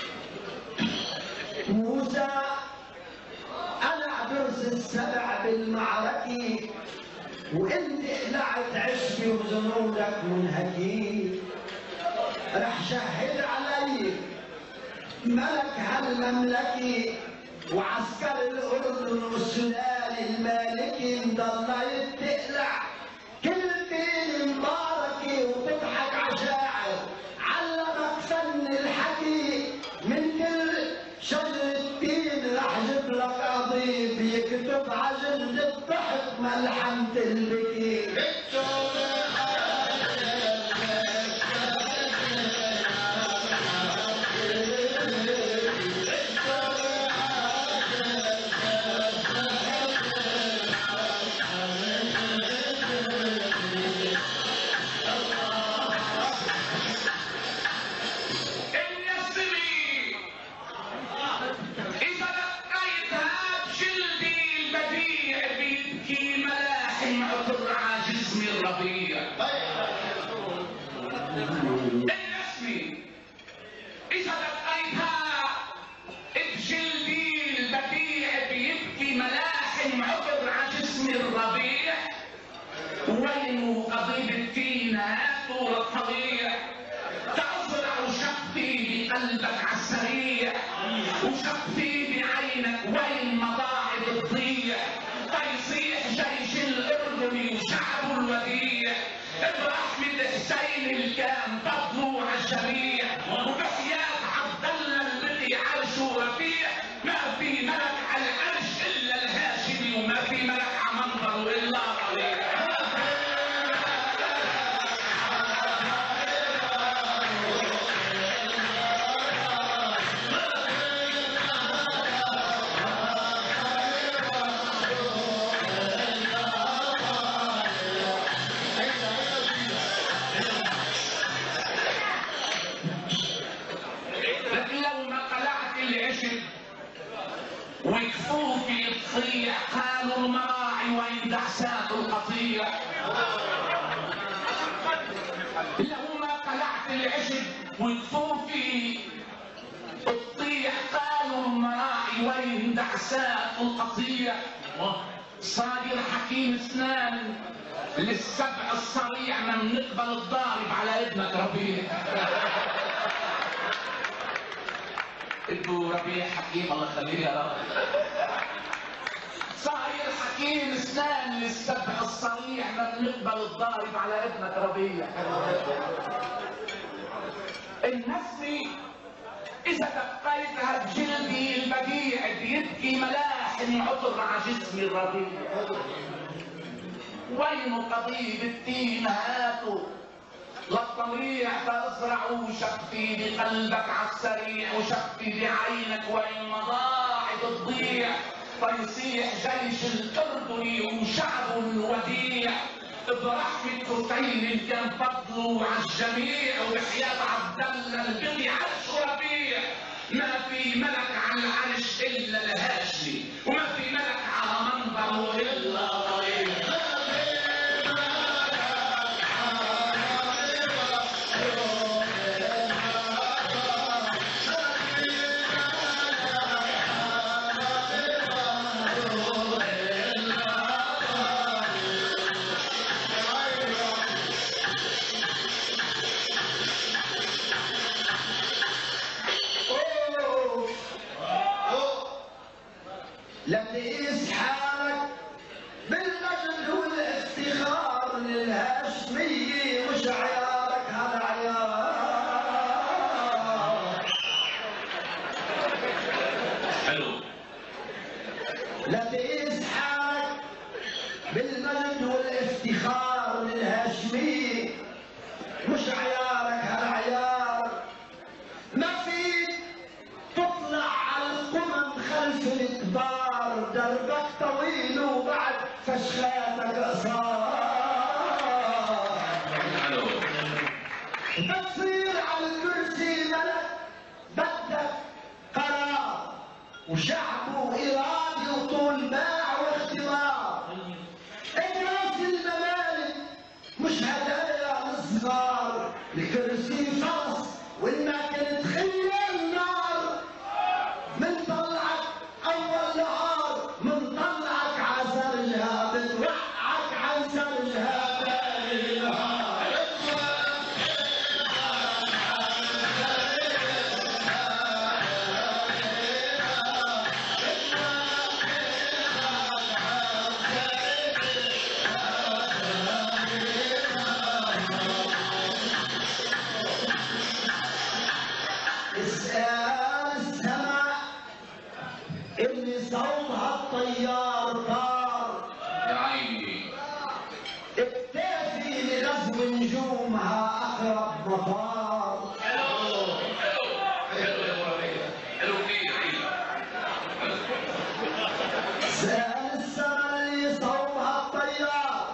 موسى انا عبرس السبع بالمعركة وانت قلعت عشبي وجنودك منهكين. رح شهد علي ملك هالمملكة وعسكر الاردن والسلال المالكي، مضليت تقلع كل دين مباركة وتضحك عشاعر علمك فن الحكي. من كل شجرة تين رح جبلك قضيب يكتب عجل الضحك ملحمة البكي. الرسمي إذا دقيتها بجلدي البديع بيبكي ملاحم عطر عجسم الربيع. وين قضيب التينات والطبيع تأزرع شفتي بقلبك عالسريع، وشفتي بعينك وين مضاعف الضيع. فيصيح جيش الاردن وشعبه الوديع برحمة حسين اللي كان فضله على الجميع وبحياة عبد الله الذي عرشه رفيع ما في ملك على العرش الا الهاشمي وما في ملك على منبره الا ربيع. وكفوفي تصيح قالوا المراعي وين دعسات القطيع لو ما قلعت العشب وكفوفي تطيح قالوا المراعي وين دعسات القطيع صاير حكيم اسنان للسبع الصريع ما بنقبل الضارب على ابنك ربيع. ابو ربيع حكيم الله يخليه يا رب. صاير حكيم اسنان للسبع الصريع ما بنقبل الضارب على ابنك ربيع. النفسي اذا دقيتها بجلدي البديع بيبكي ملاحم عطر على جسمي الربيع. وين طبيب التين هاتوا للطريع فازرعوا شفتي بقلبك عالسريع وشفتي بعينك وين ما ضاعت تضيع فيصيح جيش الاردني وشعبه الوديع برحمة حسين اللي كان فضله على الجميع وبحياة عبد الله البقي عرش ربيع ما في ملك على العرش الا الهاشمي وما في ملك على منبره الا ربيع. لا تقيس حالك بالمجد والافتخار للهاشمية مش عيارك هذا عيار. حلو. لا تقيس حالك بالمجد والافتخار للهاشمية مش عيارك هذا عيار. ما فيك تطلع على القمم خلف الكبار دربك طويل وبعد فشخاتك قصار. بتصير على الكرسي ملك بدك قرار وشعبه إرادي وطول باع واختبار. إدراس الممالك مش هدايا للصغار الكرسي فرس والمكن تخيل نار من طلعك أول نهار من طلعك عسرجها بتوقعك عن سرجها ثاني نهار. اسأل السماء اللي صوتها الطيار طار يا عيني اكتفي لغزو نجومها اقرب مطار. حلو حلو حلو يا ابو ربيع حلو كتير. اسأل السماء اللي صوتها الطيار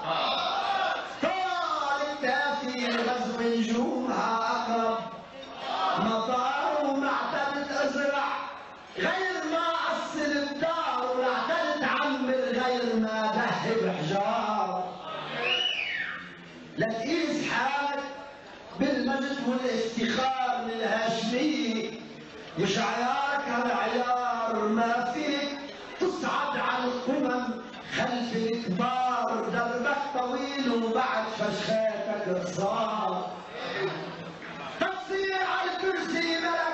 طار اكتفي لغزو نجومها اقرب مطار. ومعتدت ازرع غير ما اصل الدار ومعتدت عمر غير ما ذهب حجار. لا تقيس حالك بالمجد والافتخار للهاشمية مش عيارك هذا عيار. ما فيك تصعد على القمم خلف الكبار دربك طويل وبعد فشخاتك قصار. تصير على الكرسي ملك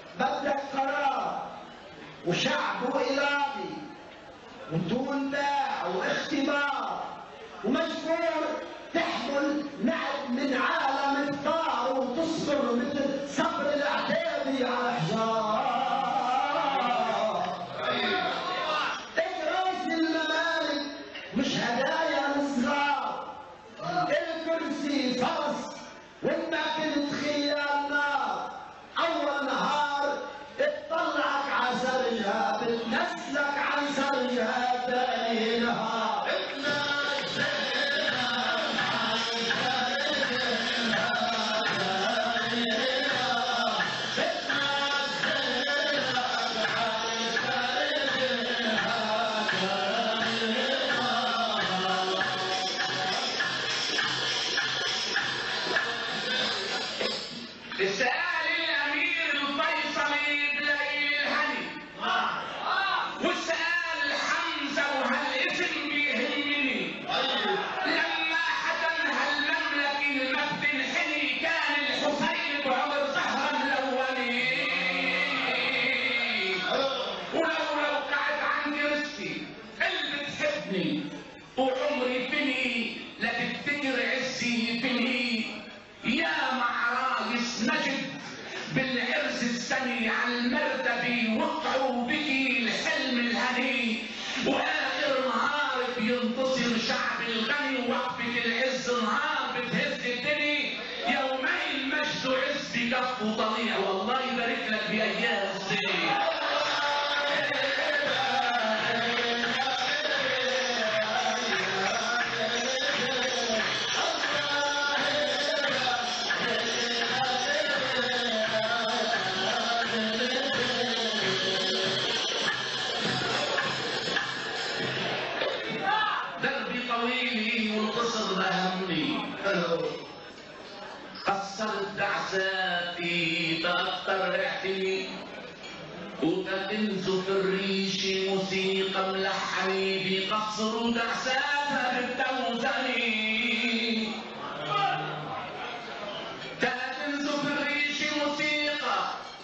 بدك قرار وشعبه إرادي وطول باع ابتلاء واختبار ومجبور تحمل نعم من عالم الطار وتصبر مثل صبر العتيبي على حجار. اجراس الممالك مش هدايا للصغار، الكرسي فرس والماكل خيال نار. اول نهار اطلعك على سرجها بتنسلك عن سرجها ثاني نهار. وعمري فيني لا تفتكر عزي فيني يا معرايس نجد بالعرس السني على المرتبة وقعوا بكي الحلم الهني. واخر نهار بينتصر شعب الغني وقفة العز نهار بتهز الدنيا. يومين مجد وعز بكف وطليع والله يبارك لك بايام السنين. قصرت دعساتي تأثر ريحتي وتنزف الريش موسيقى ملحني بيقصروا دعساتها بالتوزني. تنزف الريش موسيقى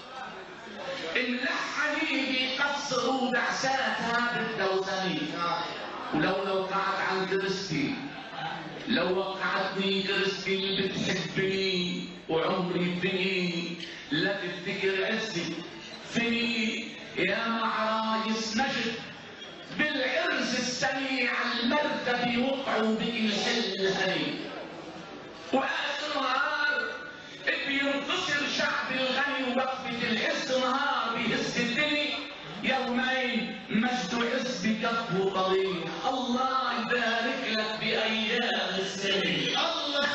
ملحني بيقصروا دعساتها بالتوزني. ولو لو قعد عن كرستي لو وقعتني كرستي اللي بتحبني وعمري فيني لا تفتكر عزي فيني يا معرايس نجد بالعرس السني على المرتبة وقعوا بك الحل هني. واخر نهار بينتصر شعب الغني ووقفة العز نهار بيهز الدنيا. يومين مجد وعز بكف وطليع الله يبارك لك بايام السنين. الله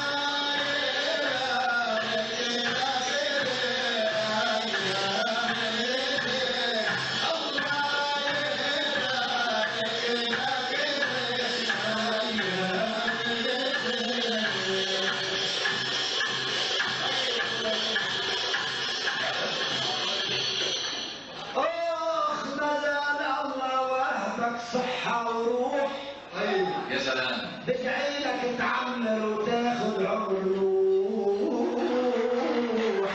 صحة وروح. يا سلام. بدعي لك تعمر وتاخذ عمر نوح.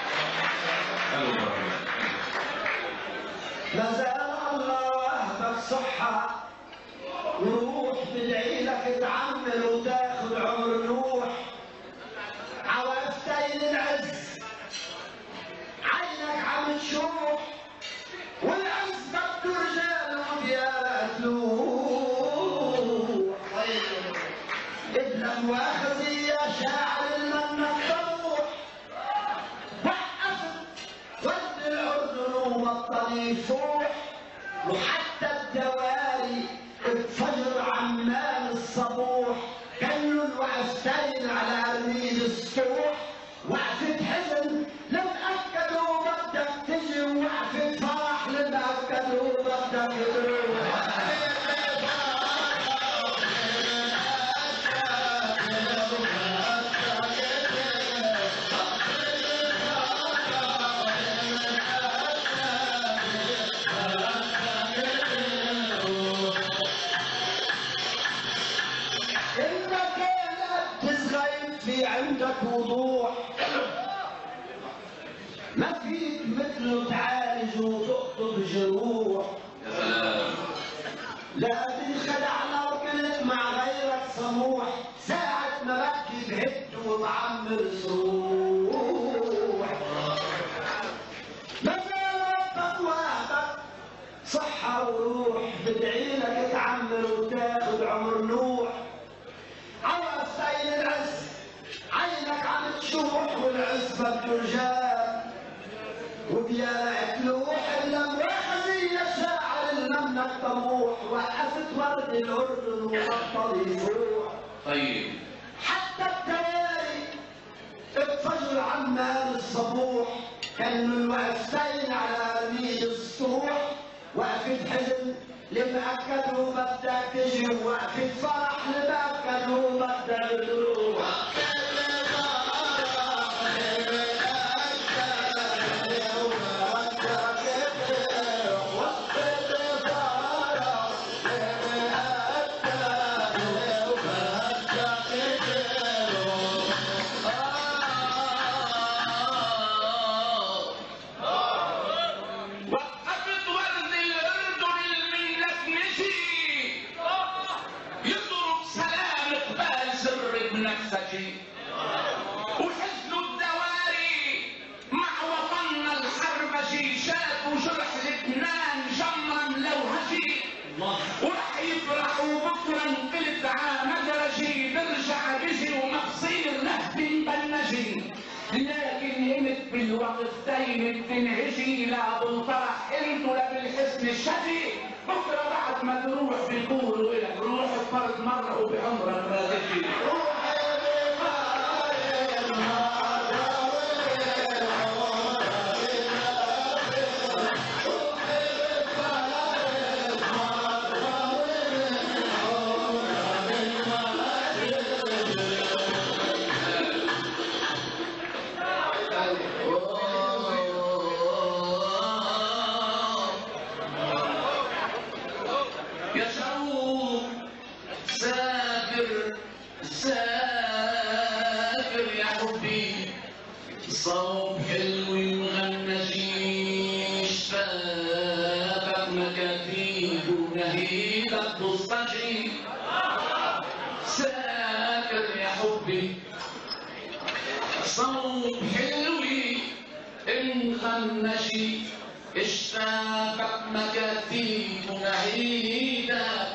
ما زال الله وهبك صحة وروح. بدعي لك تعمر وتاخذ عمر نوح. عوافتين العز عينك عم تشوف والعز بده رجال وديار تلوح. ابن واخذ يا شاعر المن الطروح. وقفت ود الاردن وبطل يفوح. وحتى الدواري بفجر عمان الصبوح. كلوا الوعفتين على رميل السطوح. وقفة حزن لو أكدوا بدك تجي وقفة فرح لما أكدوا بدك تروح. إنك تزغيت في عندك وضوح. ما فيك مثله تعالج وتقطب جروح. يا سلام. لا دي خدعنا وكنت مع غيرك سموح، ساعة ما بكي بهد وبعمر سروح. مثل ربك وهبك صحة وروح، بدعي لك تعمر وتاخد عمر نوح. عوض سيل العز عينك عم تشوح، والعز بده رجال وبيا لوح. لم يحزي الشاعر المملك طموح، وقفت ورد الاردن وبطل يفوح. طيب حتى التواري اتفجر عمال الصبوح، كان من وقفتين على رميل السطوح. وقفت حزن لمأكد وبدك تجي، وقفت فرح لمأكد وبدك تروح. وحزن الدواري مع وطننا الحربجي، شاف وجرح لبنان جمرة ملوهجي. ورح يفرحوا بكره انقلب عامدرجي، برجع بجي ومقصير نهبي مبنجي. لكن قمت بالوقفتين بتنهجي، لا بالفرح انت ولا بالحزن الشجي. بكره بعد ما تروح بيقولوا لك روح فرد مره وبعمرك ما تجي. صوب حلو وغنجي، شبابك مكاتيب ونهيبك بوسطجي. ساكر يا حبي صوب حلوي انغنجي، شبابك مكاتيب ونهيبك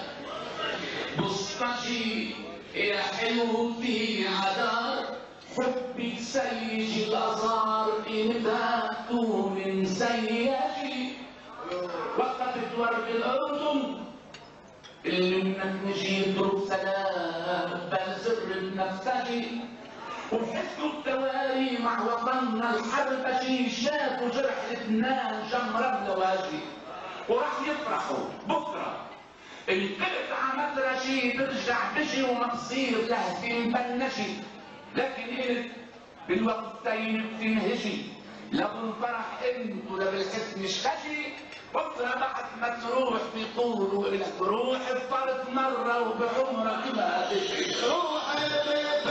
بوسطجي. يا حلوتي عدار حبي سيج الازهار، انتهت من سياجي. وقفت ورد الاردن اللي منك نجي ضرب سلام بل سر بنفسجي. وحسوا التواري مع وطننا الحربجي، شافوا جرح لبنان جمرة بلواجي. وراح يفرحوا بكره انقلب عمدرجي، برجع بجي ومقصير لهفي مبنجي. لكن قلت بالوقتين بتنهجي، لا بالفرح انت ولا بالحزن الشجي. بكره بعد ما تروح بيقولوا لك روح بفرد مره وبعمرك ما تجي. روح بفرد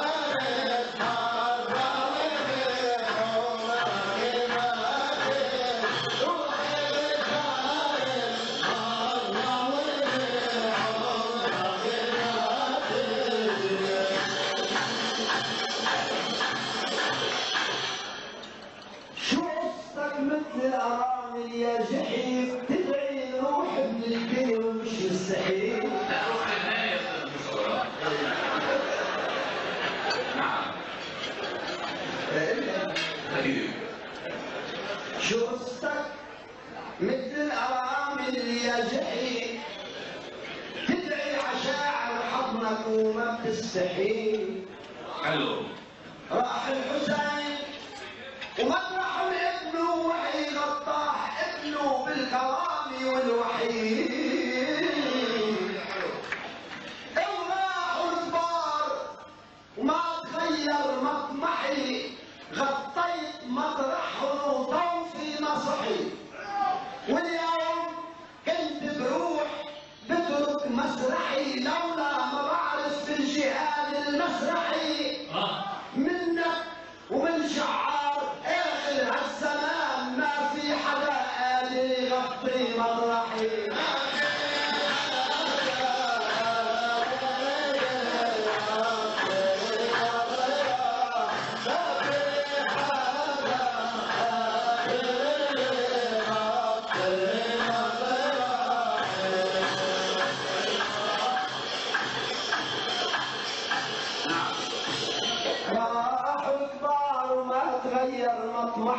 يا جحيم، تدعي روح ابن الكل ومش مستحيل. لا روح النهاية يا نعم. شو قصتك مثل الارامل يا جحيم، تدعي عشاعر حضنك وما بتستحيل. حلو. راح الحسين ومطرح ابنه وحي غطاح ابنه بالكرام والوحيد. وراحوا الكبار وما تغير مطمحي، غطيت مطرحهم وطوفي نصحي. واليوم كنت بروح بترك مسرحي، لولا ما بعرف في الجهاد المسرحي. منك ومن شعار اخر هالزمان ما في حدا قادر يغطي مطرحي.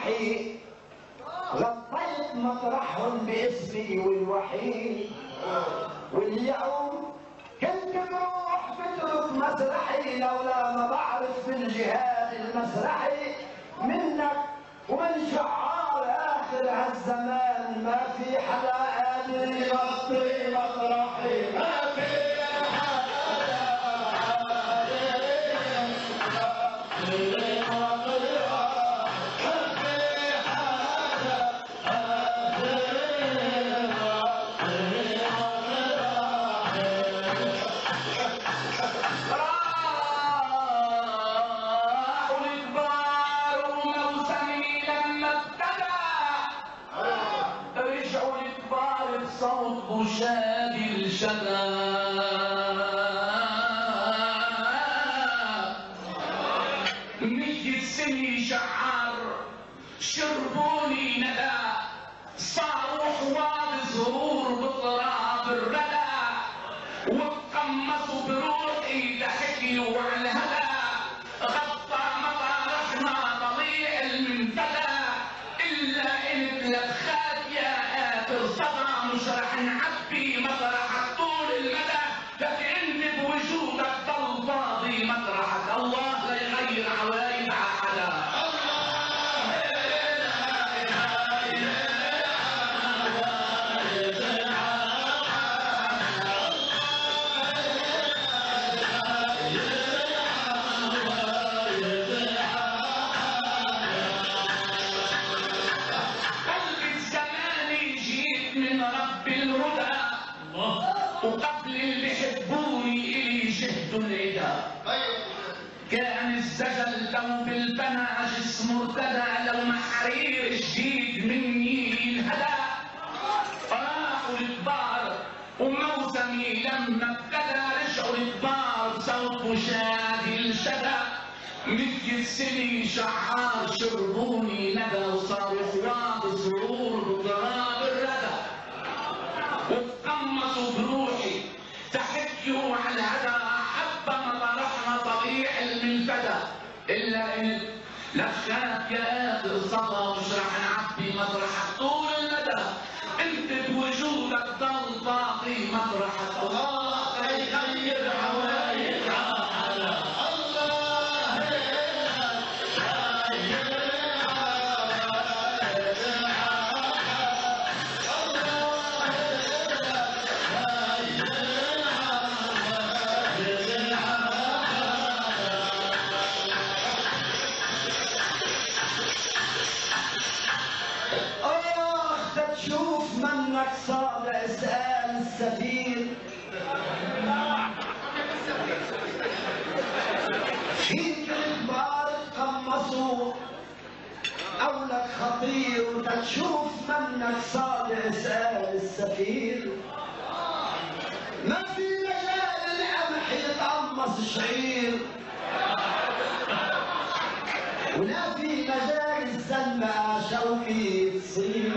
مطرحي غطيت مطرحهم باسمي والوحيد، واليوم كنت بروح بترك مسرحي لولا ما بعرف بالجهاد المسرحي منك ومن شعار اخر هالزمان ما في حدا قادر يغطي مطرحي، ما في شادي الشباب مية سنة شعر شربوني ندى صاروا حوار زهور بضراب الردى وتقمصوا بروحي ضحكوا على الهدى غطى مطارحنا طليع المنتدى الا انت لفخات يا قاتل صدى مش رح نعبي مطرحك طول المدى لكن انت بوجودك ضل فاضي مطرحك الله لا يغير عوايد على حدا. وقبل اللي يحبوني إلي شهدوا العدا كان الزجل لو بالبنى جسم ارتدى لو محرير جديد مني الهدى راحوا الكبار وموسمي لما ابتدى رجعوا الكبار صوت شادي الشدى مية سنة شعار شربوني ندى وصاروا حوار سرور بضراب الردى وتقمصوا بروحي تحكيوا على الهدى حبة مطرحنا طبيع المنفدى الا ان لفخات يا اخر صدى مش رح نعبي مطرحك طول المدى انت بوجودك ضل باقي مطرحك الله لا يغير عوايد على حدا. تشوف منك صادق اسأل السفير فيك الكبار تقمصوا قولك خطير وتشوف منك صادق اسأل السفير ما في مجال القمح يتقمص شعير ولا في مجال الزلمة شوقي تصير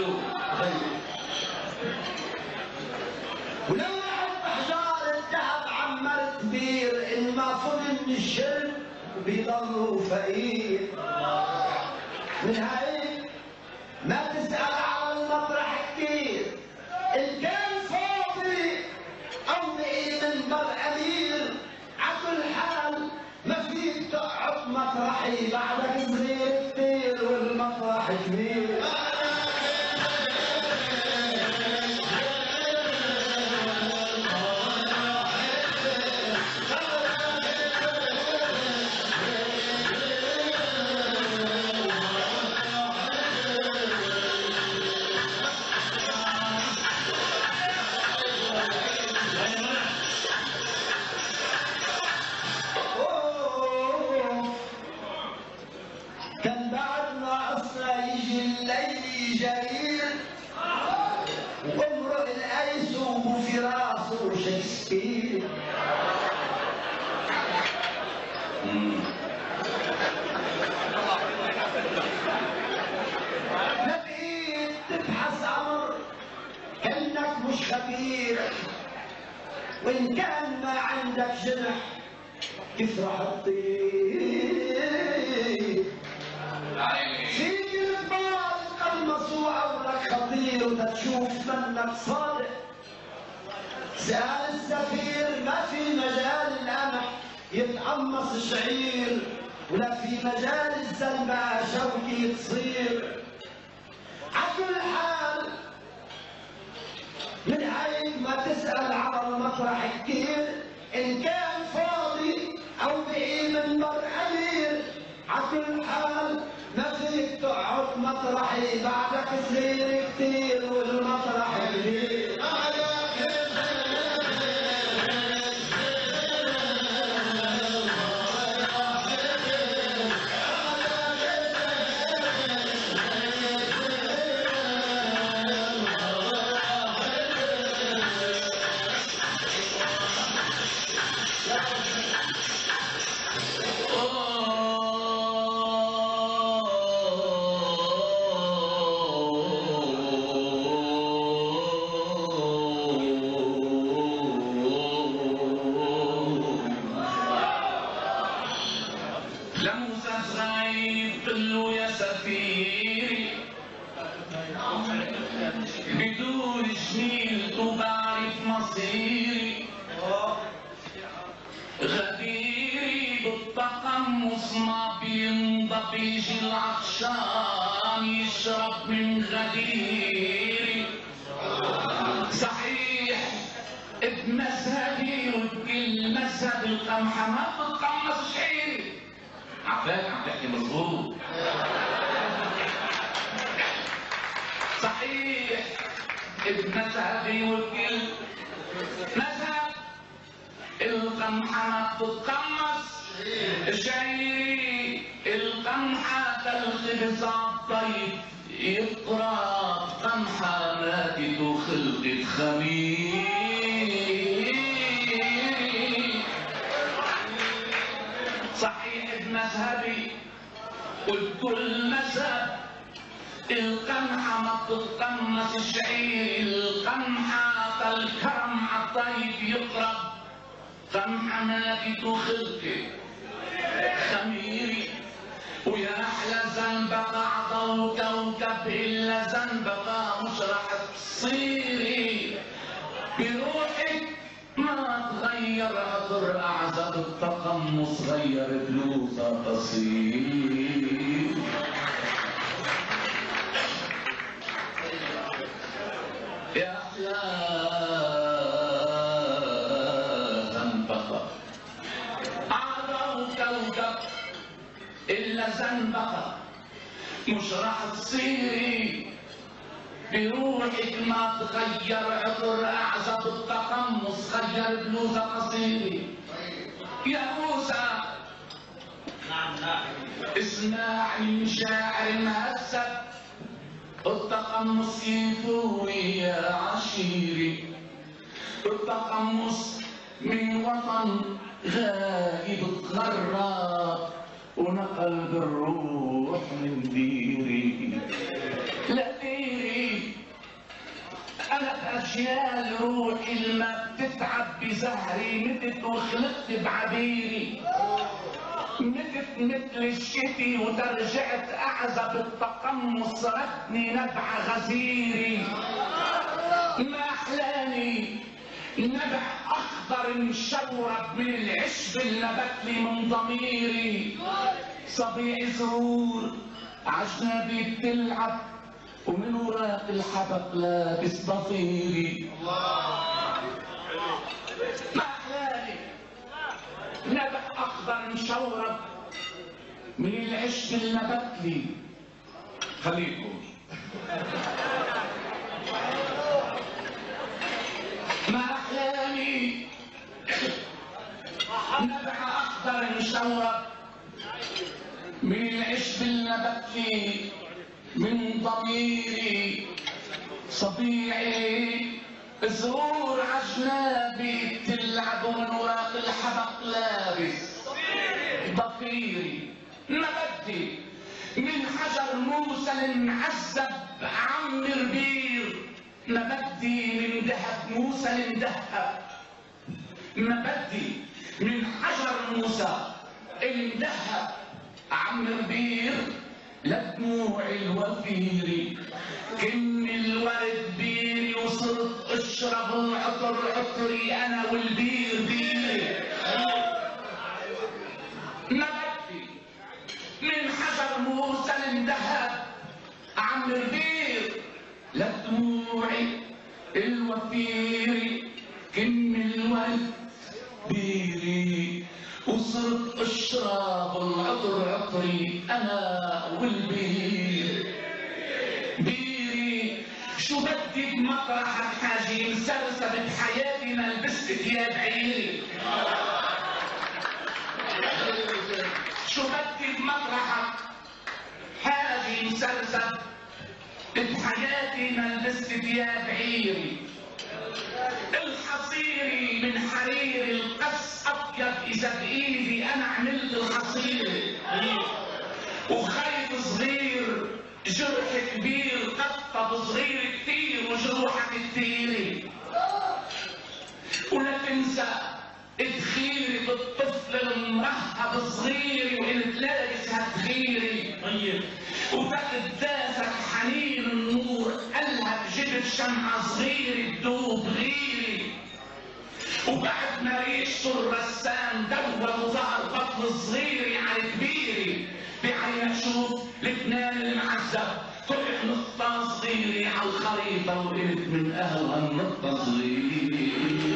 ولو يحب حجار الذهب عمرت بير ان ما فضل من الشرب بيضلوا فقير من هيك ما تسأل على المطرح كتير ان كان فاضي او بقي منبر امير عكل حال ما فيك تقعد مطرحي بعدك صغير كتير والمطرح كبير جرير وامرؤ الايس وفي راسه شكسبير لقيت تبحث امر كانك مش خبير وان كان ما عندك جنح كيف رح تطير فيك موسوعة ولك خطير وتشوف منك صادق. سأل السفير ما في مجال القمح يتقمص شعير، ولا في مجال الزنبع شوكي تصير. عكل حال من هيك ما تسأل على المطرح كتير، إن كان فاضي أو بقي منبر أمير. عكل حال ما فيك تقعد مطرحي، بعدك صغير كتير والمطرح كبير. بدون جميل وبعرف مصيري، غديري بالتقمص ما بينضى، بيجي العطشان يشرب من غديري. صحيح بمذهبي وبكل مذهب القمحة ما بتقمص شعيري. عفاك عم تحكي مظبوط. صحيح بمذهبي وكل مذهب القمحة ما بتتقمص شعيري. القمحة كالخبز عالطيب يقرا، قمحة ماتت وخلقت خمير. صحيح بمذهبي وبكل مذهب القمحة ما بتتقمص الشعير. القمحة كالكرم عالطيب يقرب، قمحة ماتت وخلقت خميري. ويا أحلى زنبقة عضو كوكب إلا زنبقة مش رح تصيري. بروحك ما تغير عطر أعزب التقمص، غير بلوزة تصير. يا أحلى زنبقة عضو كوكب إلا زنبقة مش راح تصيري. بروحك ما تغير عطر أعزب التقمص، غير بلوزة قصيري. يا موسى اسمعني شاعر مهذب، التقمص يثوري يا عشيري. التقمص من وطن غايب تغرب، ونقل بالروح من ديري. لا ديري انا باجيال روحي الما بتتعب بزهري، متت وخلقت بعبيري. متت مثل الشتي وترجعت اعزب التقمص، ردني نبع غزيري. ما احلاني نبع اخضر مشورب من العشب اللي نبتلي من ضميري. صبيع زهور عجنبي بتلعب، ومن وراق الحبق لابس ضفيري. ما احلاني نبع اخضر مشورب من العشب اللي نبتلي. خليكم ما احلامي نبع اخضر مشورب من العشب اللي نبتلي من ضميري. صبيعي زهور عجنابي بتلعب، ومن وراق الحبق لابس ضفيري. نبتي من حجر موسى المعذب عم ربير، نبتي من ذهب موسى المذهب. نبتي من حجر موسى المذهب عم ربير. لدموع الوفيري كن الورد بيري وصرت اشرب العطر عطري انا والبير بيري ما بدي من حجر موسى الذهب عم البير لدموعي الوفيري كن الورد بيري وصرت اشرب العطر عطري انا والبير بيري شو بدي بمطرحك حاجي مسرسه بحياتي ما لبست ثياب عيري شو بدي بمطرحك حاجي مسرسه بحياتي ما لبست ثياب عيري الحصيري من حرير القص ابيض اذا بايدي انا عملت الحصيري وخيط صغير جرح كبير قطب صغير كتير وجروحك كتيري ولا تنسى تخيري بالطفل المرهب صغيري وقلت لابس هتخيري طيب وتاخد ذاتك حنين النور قلها بجبت شمعة صغيرة تدوب غيري وبعد ما ريشته الرسام دوب وظهر بطل صغيري على كبيري بعينك شوف لبنان المعذب طلع نقطة صغيرة على الخريطة وقلت من أهلها النقطة صغيرة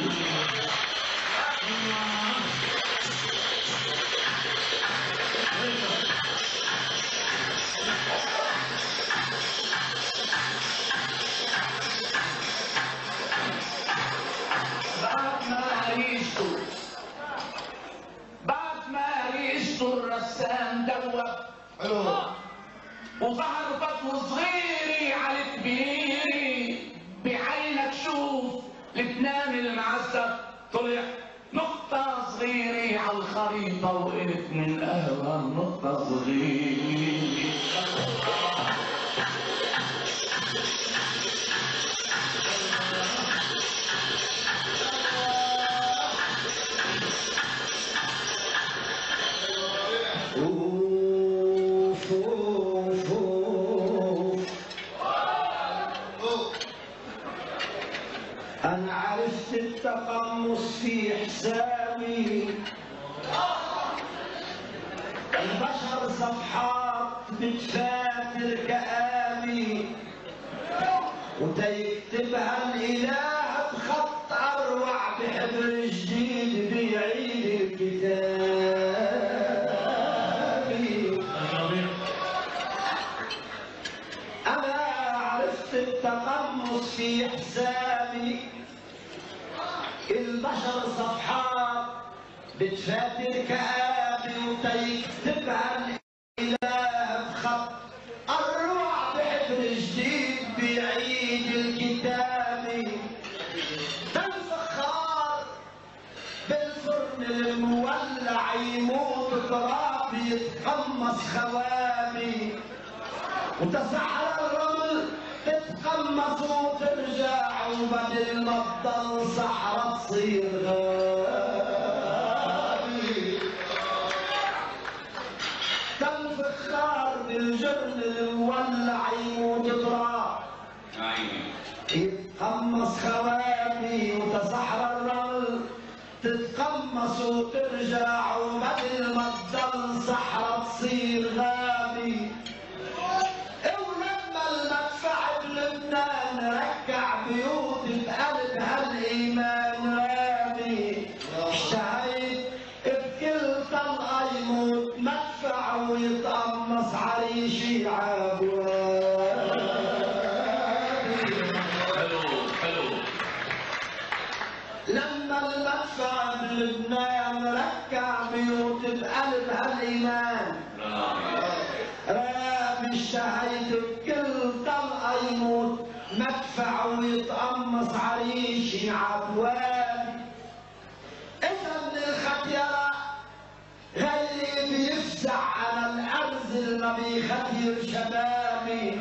بعد ما ريشته الرسام دوب وظهر بطل صغيري على كبيري بعينك شوف لبنان المعذب طلع نقطة صغيرة على الخريطة وقلت من أهلها نقطة صغيرة أنا عرفت التقمص في حسابي البشر صفحات بتفاتر كآبي وتيكتبها الإله بخط أروع بحبر جديد بيعيد الكتاب أنا عرفت التقمص في حسابي البشر صفحات بتفاتر كآبي وتيكتبها الإله بخط الروع بحبر جديد بيعيد الكتاب ده الفخار بالفرن المولع يموت تراب يتقمص خوامي وتسحر الرمل تتقمص وترجع وبدل ما تضل صحرا تصير غابي كالفخار بالجرن المولع يموت تراب يتقمص خوامي وتسحر الرمل تتقمص وترجع وبدل ما تضل صحرا تصير غابي بلبنان ركع بيوت بقلب هالايمان رامي اشتهيت بكل طلقه يموت مدفع ويتقمص عريشي عبوابي حلو حلو لما المدفع بلبنان ركع بيوت بقلب هالايمان رامي اشتهيت بكل طلقه يموت مدفع ويتقمص عريشي عبوابي اذا من الختيره غيري بيفزع على الارز اللي ما بيختير شبابي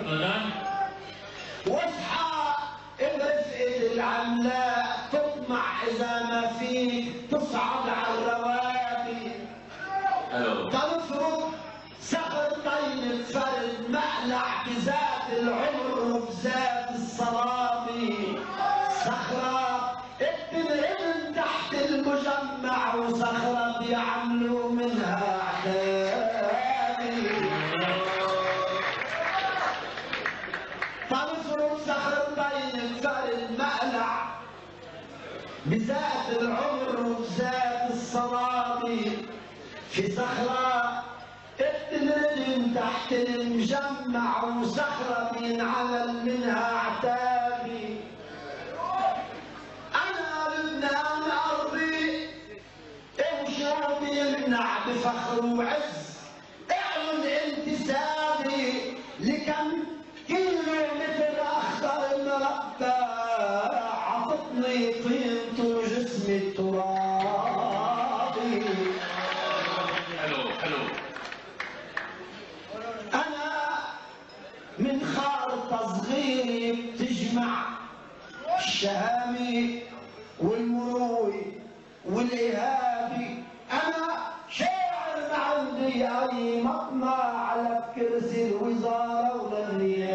واصحى برفقه العملاق تطمع اذا ما فيك تصعد على الروابي تنفرض صخر طين فرد مقلع بذات العمر وبذات الصرامي، صخرة بتنقل تحت المجمع وصخرة بيعملوا منها عتابي. فنصرف صخر طين فرد مقلع بذات العمر وبذات الصرامي، في صخرة بتنرجم تحت المجمع وصخرة بينعمل منها عتابي. أنا لبنان أرضي وشعوبي يمنع بفخر وعز، اعلن انتسابي لكم كيلو متر أخضر مربى، عطتني طينته جسمي الترابي. حلو حلو. من خارطة صغيرة بتجمع الشهامي والمروي والإيهابي. أنا شاعر ما عندي أي مطمع على كرسي الوزارة ولا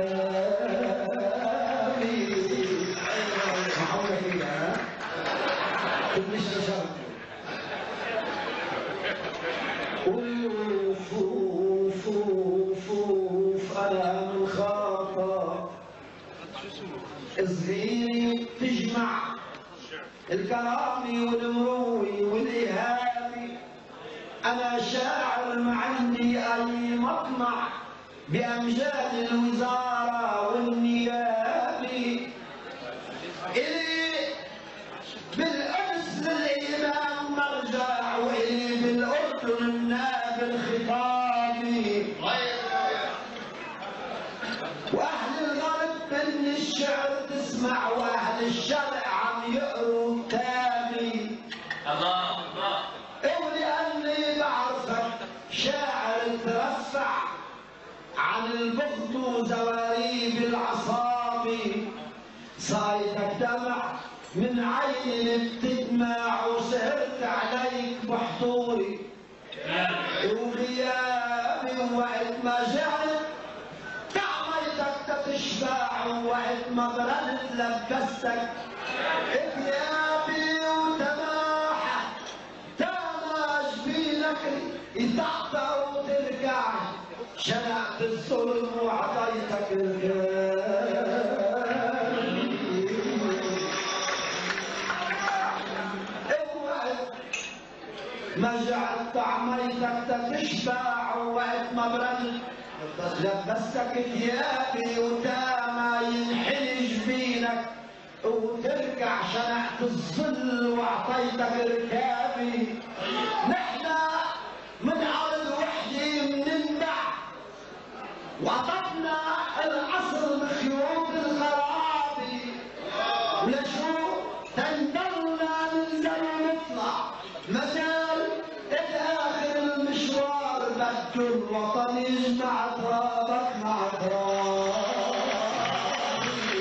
النيابي. معقولة هي ها؟ تبنيش شرط. أوف أوف أوف أوف أنا من خاطر صغيري تجمع الكرامي والمروي والإيهابي. أنا شاعر ما عندي أي مطمع بأمجاد الوزارة والنيابي. إلي بالأمس للإمام مرجع وإلي بالأردن النائب الخطابي. وأهل الغرب من الشعر تسمع وأهل الشرق عم يقروا كتابي. الله الله. ولأني بعرفك شاعر ترفع عن البغض وزواريب العصابي. صايدك دمع من عيني بتدمع وسهرت عليك بحضوري وغيابي، ووقت ما جعت طعميتك تتشبع، ووقت ما بردت لبستك ثيابي وتماحة تاما جبينك يتعطر وترجع، شنقت الظلم وعطيتك الكلام. ما جعلت طعميتك تتشبع، ووقت ما بردت لبستك ثيابي وتاما ينحني جبينك وترجع، شنقت الظل وعطيتك ركابي. نحنا من ارض وحدي مننبع وعطتنا العصر بخيوط الغرابي، ولشو تنضلنا ننزل ونطلع مجال اخر المشوار، بده الوطن يجمع ترابك مع ترابي.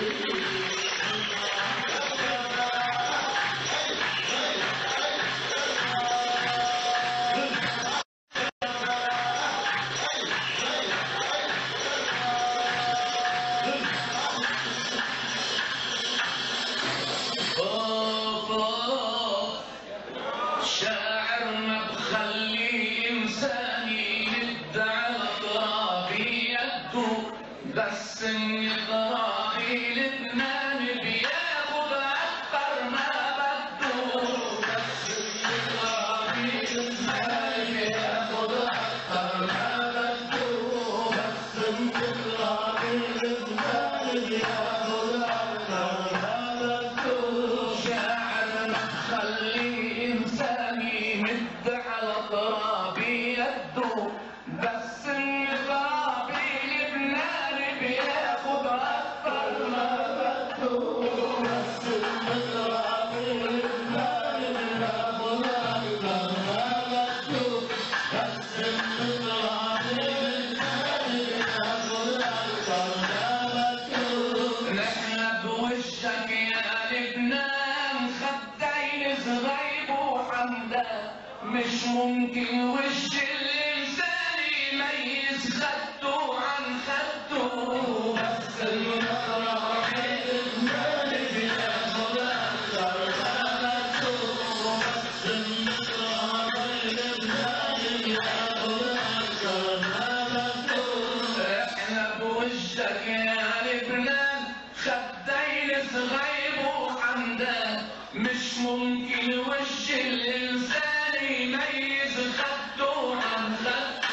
بس النظامي لبنان بياخد أكتر ما بده. بس النظامي لبنان بياخد أكتر ما بده. بس النظامي لبنان بياخد أكتر ما بده. شاعر ما تخلي إنساني مد على ترابي يده. بس النظامي لبنان بياخد أكتر ما بده. بس النظامي لبنان بياخد أكتر ما بده. بس النظامي لبنان بياخد أكتر ما بده. نحن بوشك يا لبنان خدين زغيب وحمدان، مش ممكن وش الإنسان يميز خدته عن خدته. بس المطرح لبنان بياخد أكتر ما خدته. بس المطرح لبنان بياخد أكتر ما خدته. احنا بوشك يا لبنان خدين صغيب وحمدان، مش ممكن وش الإنسان يميز خدته عن خدته.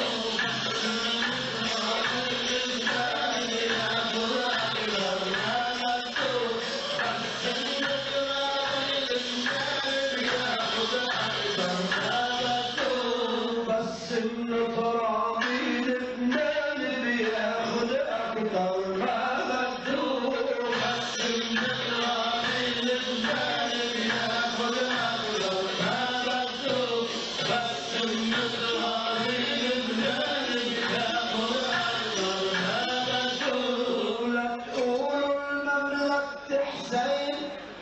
بس النطرة من لبنان بياخد أكتر ما بده. بس النطرة من لبنان بياخد أكتر ما بده. بس النطرة من لبنان بياخد أكتر ما بده. لا تقولوا المملكة حسين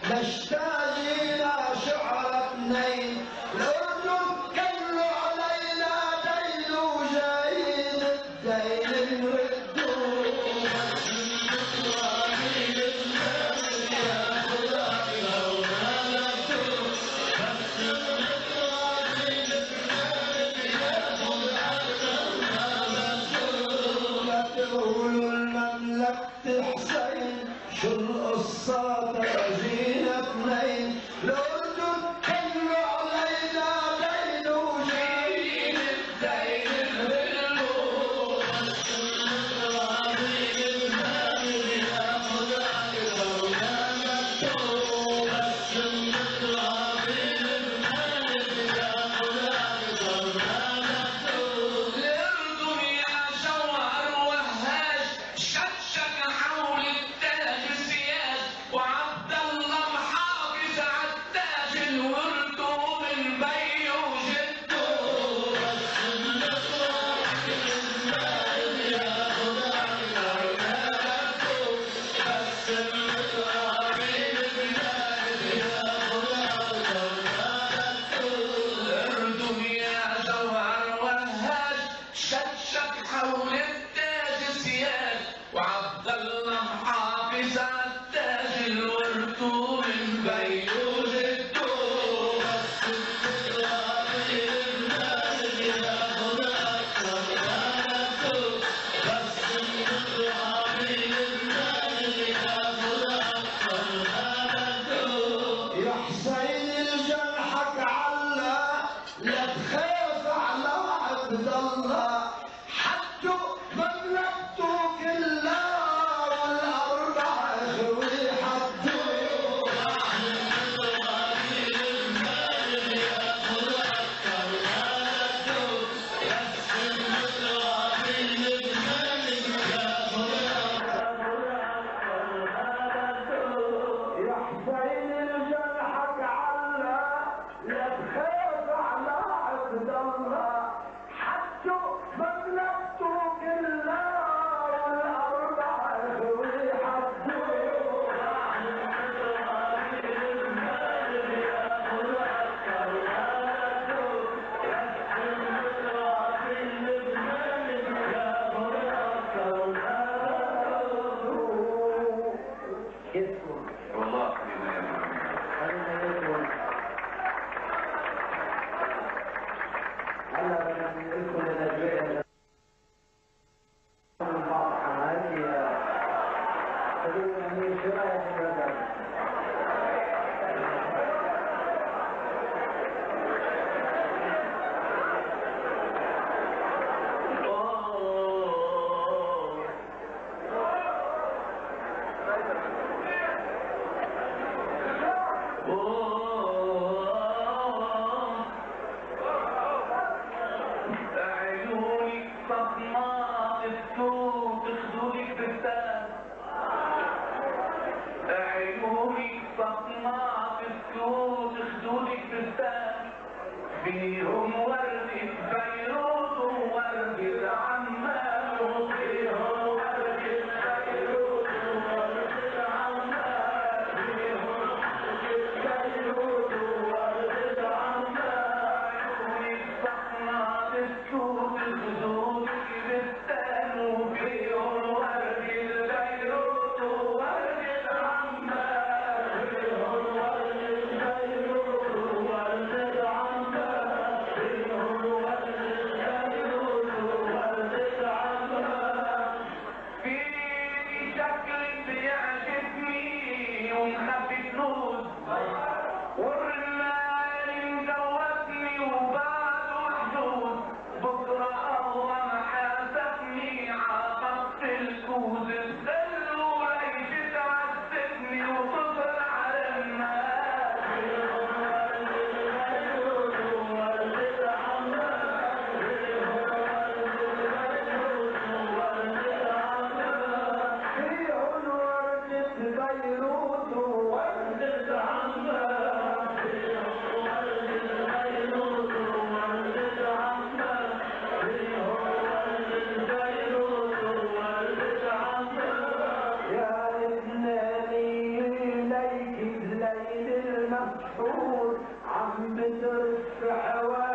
مشتاقين شعر اثنين. الأردن كلوا علينا دين وجايين الدين نردوه. بس النطرة من لبنان بياخد أكتر ما بده. بس النطرة من لبنان بياخد أكتر ما بده. لا تقولوا المملكة حسين شو القصة تأذينا اثنين. الأردن كلوا علينا دين وجايين الدين نردوه. بس النطرة من لبنان بياخد أكتر ما بده. بس النطرة من لبنان بياخد أكتر ما بده. الأردن يا شوهر وهاج شكشك حول التاج سياج، وعبد الله محافظ عالتاج الورد من بيه وجده. بس النطرة من لبنان بياخد أكتر ما بده. بس النطرة من لبنان بياخد أكتر ما بده. الأردن يا جوهر وهاج شكشك حول التاج سياج، وعبد الله محافظ عالتاج الورد من بيه وجده. بس النطرة من لبنان بياخد أكتر ما بده. بس النطرة من لبنان بياخد أكتر ما بده. يا حسين الجرحك علا لا تخاف على عبد الله، حده مملكته كلها والأربع اخوي حده. يا حسين الجرحك علا لا تخاف على عبد الله، حده مملكته كلها والأربع اخوي حده. والله حبيبي يا محمد. هلا بدنا نقول للأجواء من بعض حماية. يعني شو رأيك بهذا؟ عيوني صدمات السود خدودك بالتاج. عيوني صدمات السود خدودك بالتاج، فيهم وردة بيروت ووردة عمان. وفيهم وردة بيروت ووردة عمان. فيهم وردة بيروت ووردة عمان. عيوني صدمات السود خدودك عم ترف حوالي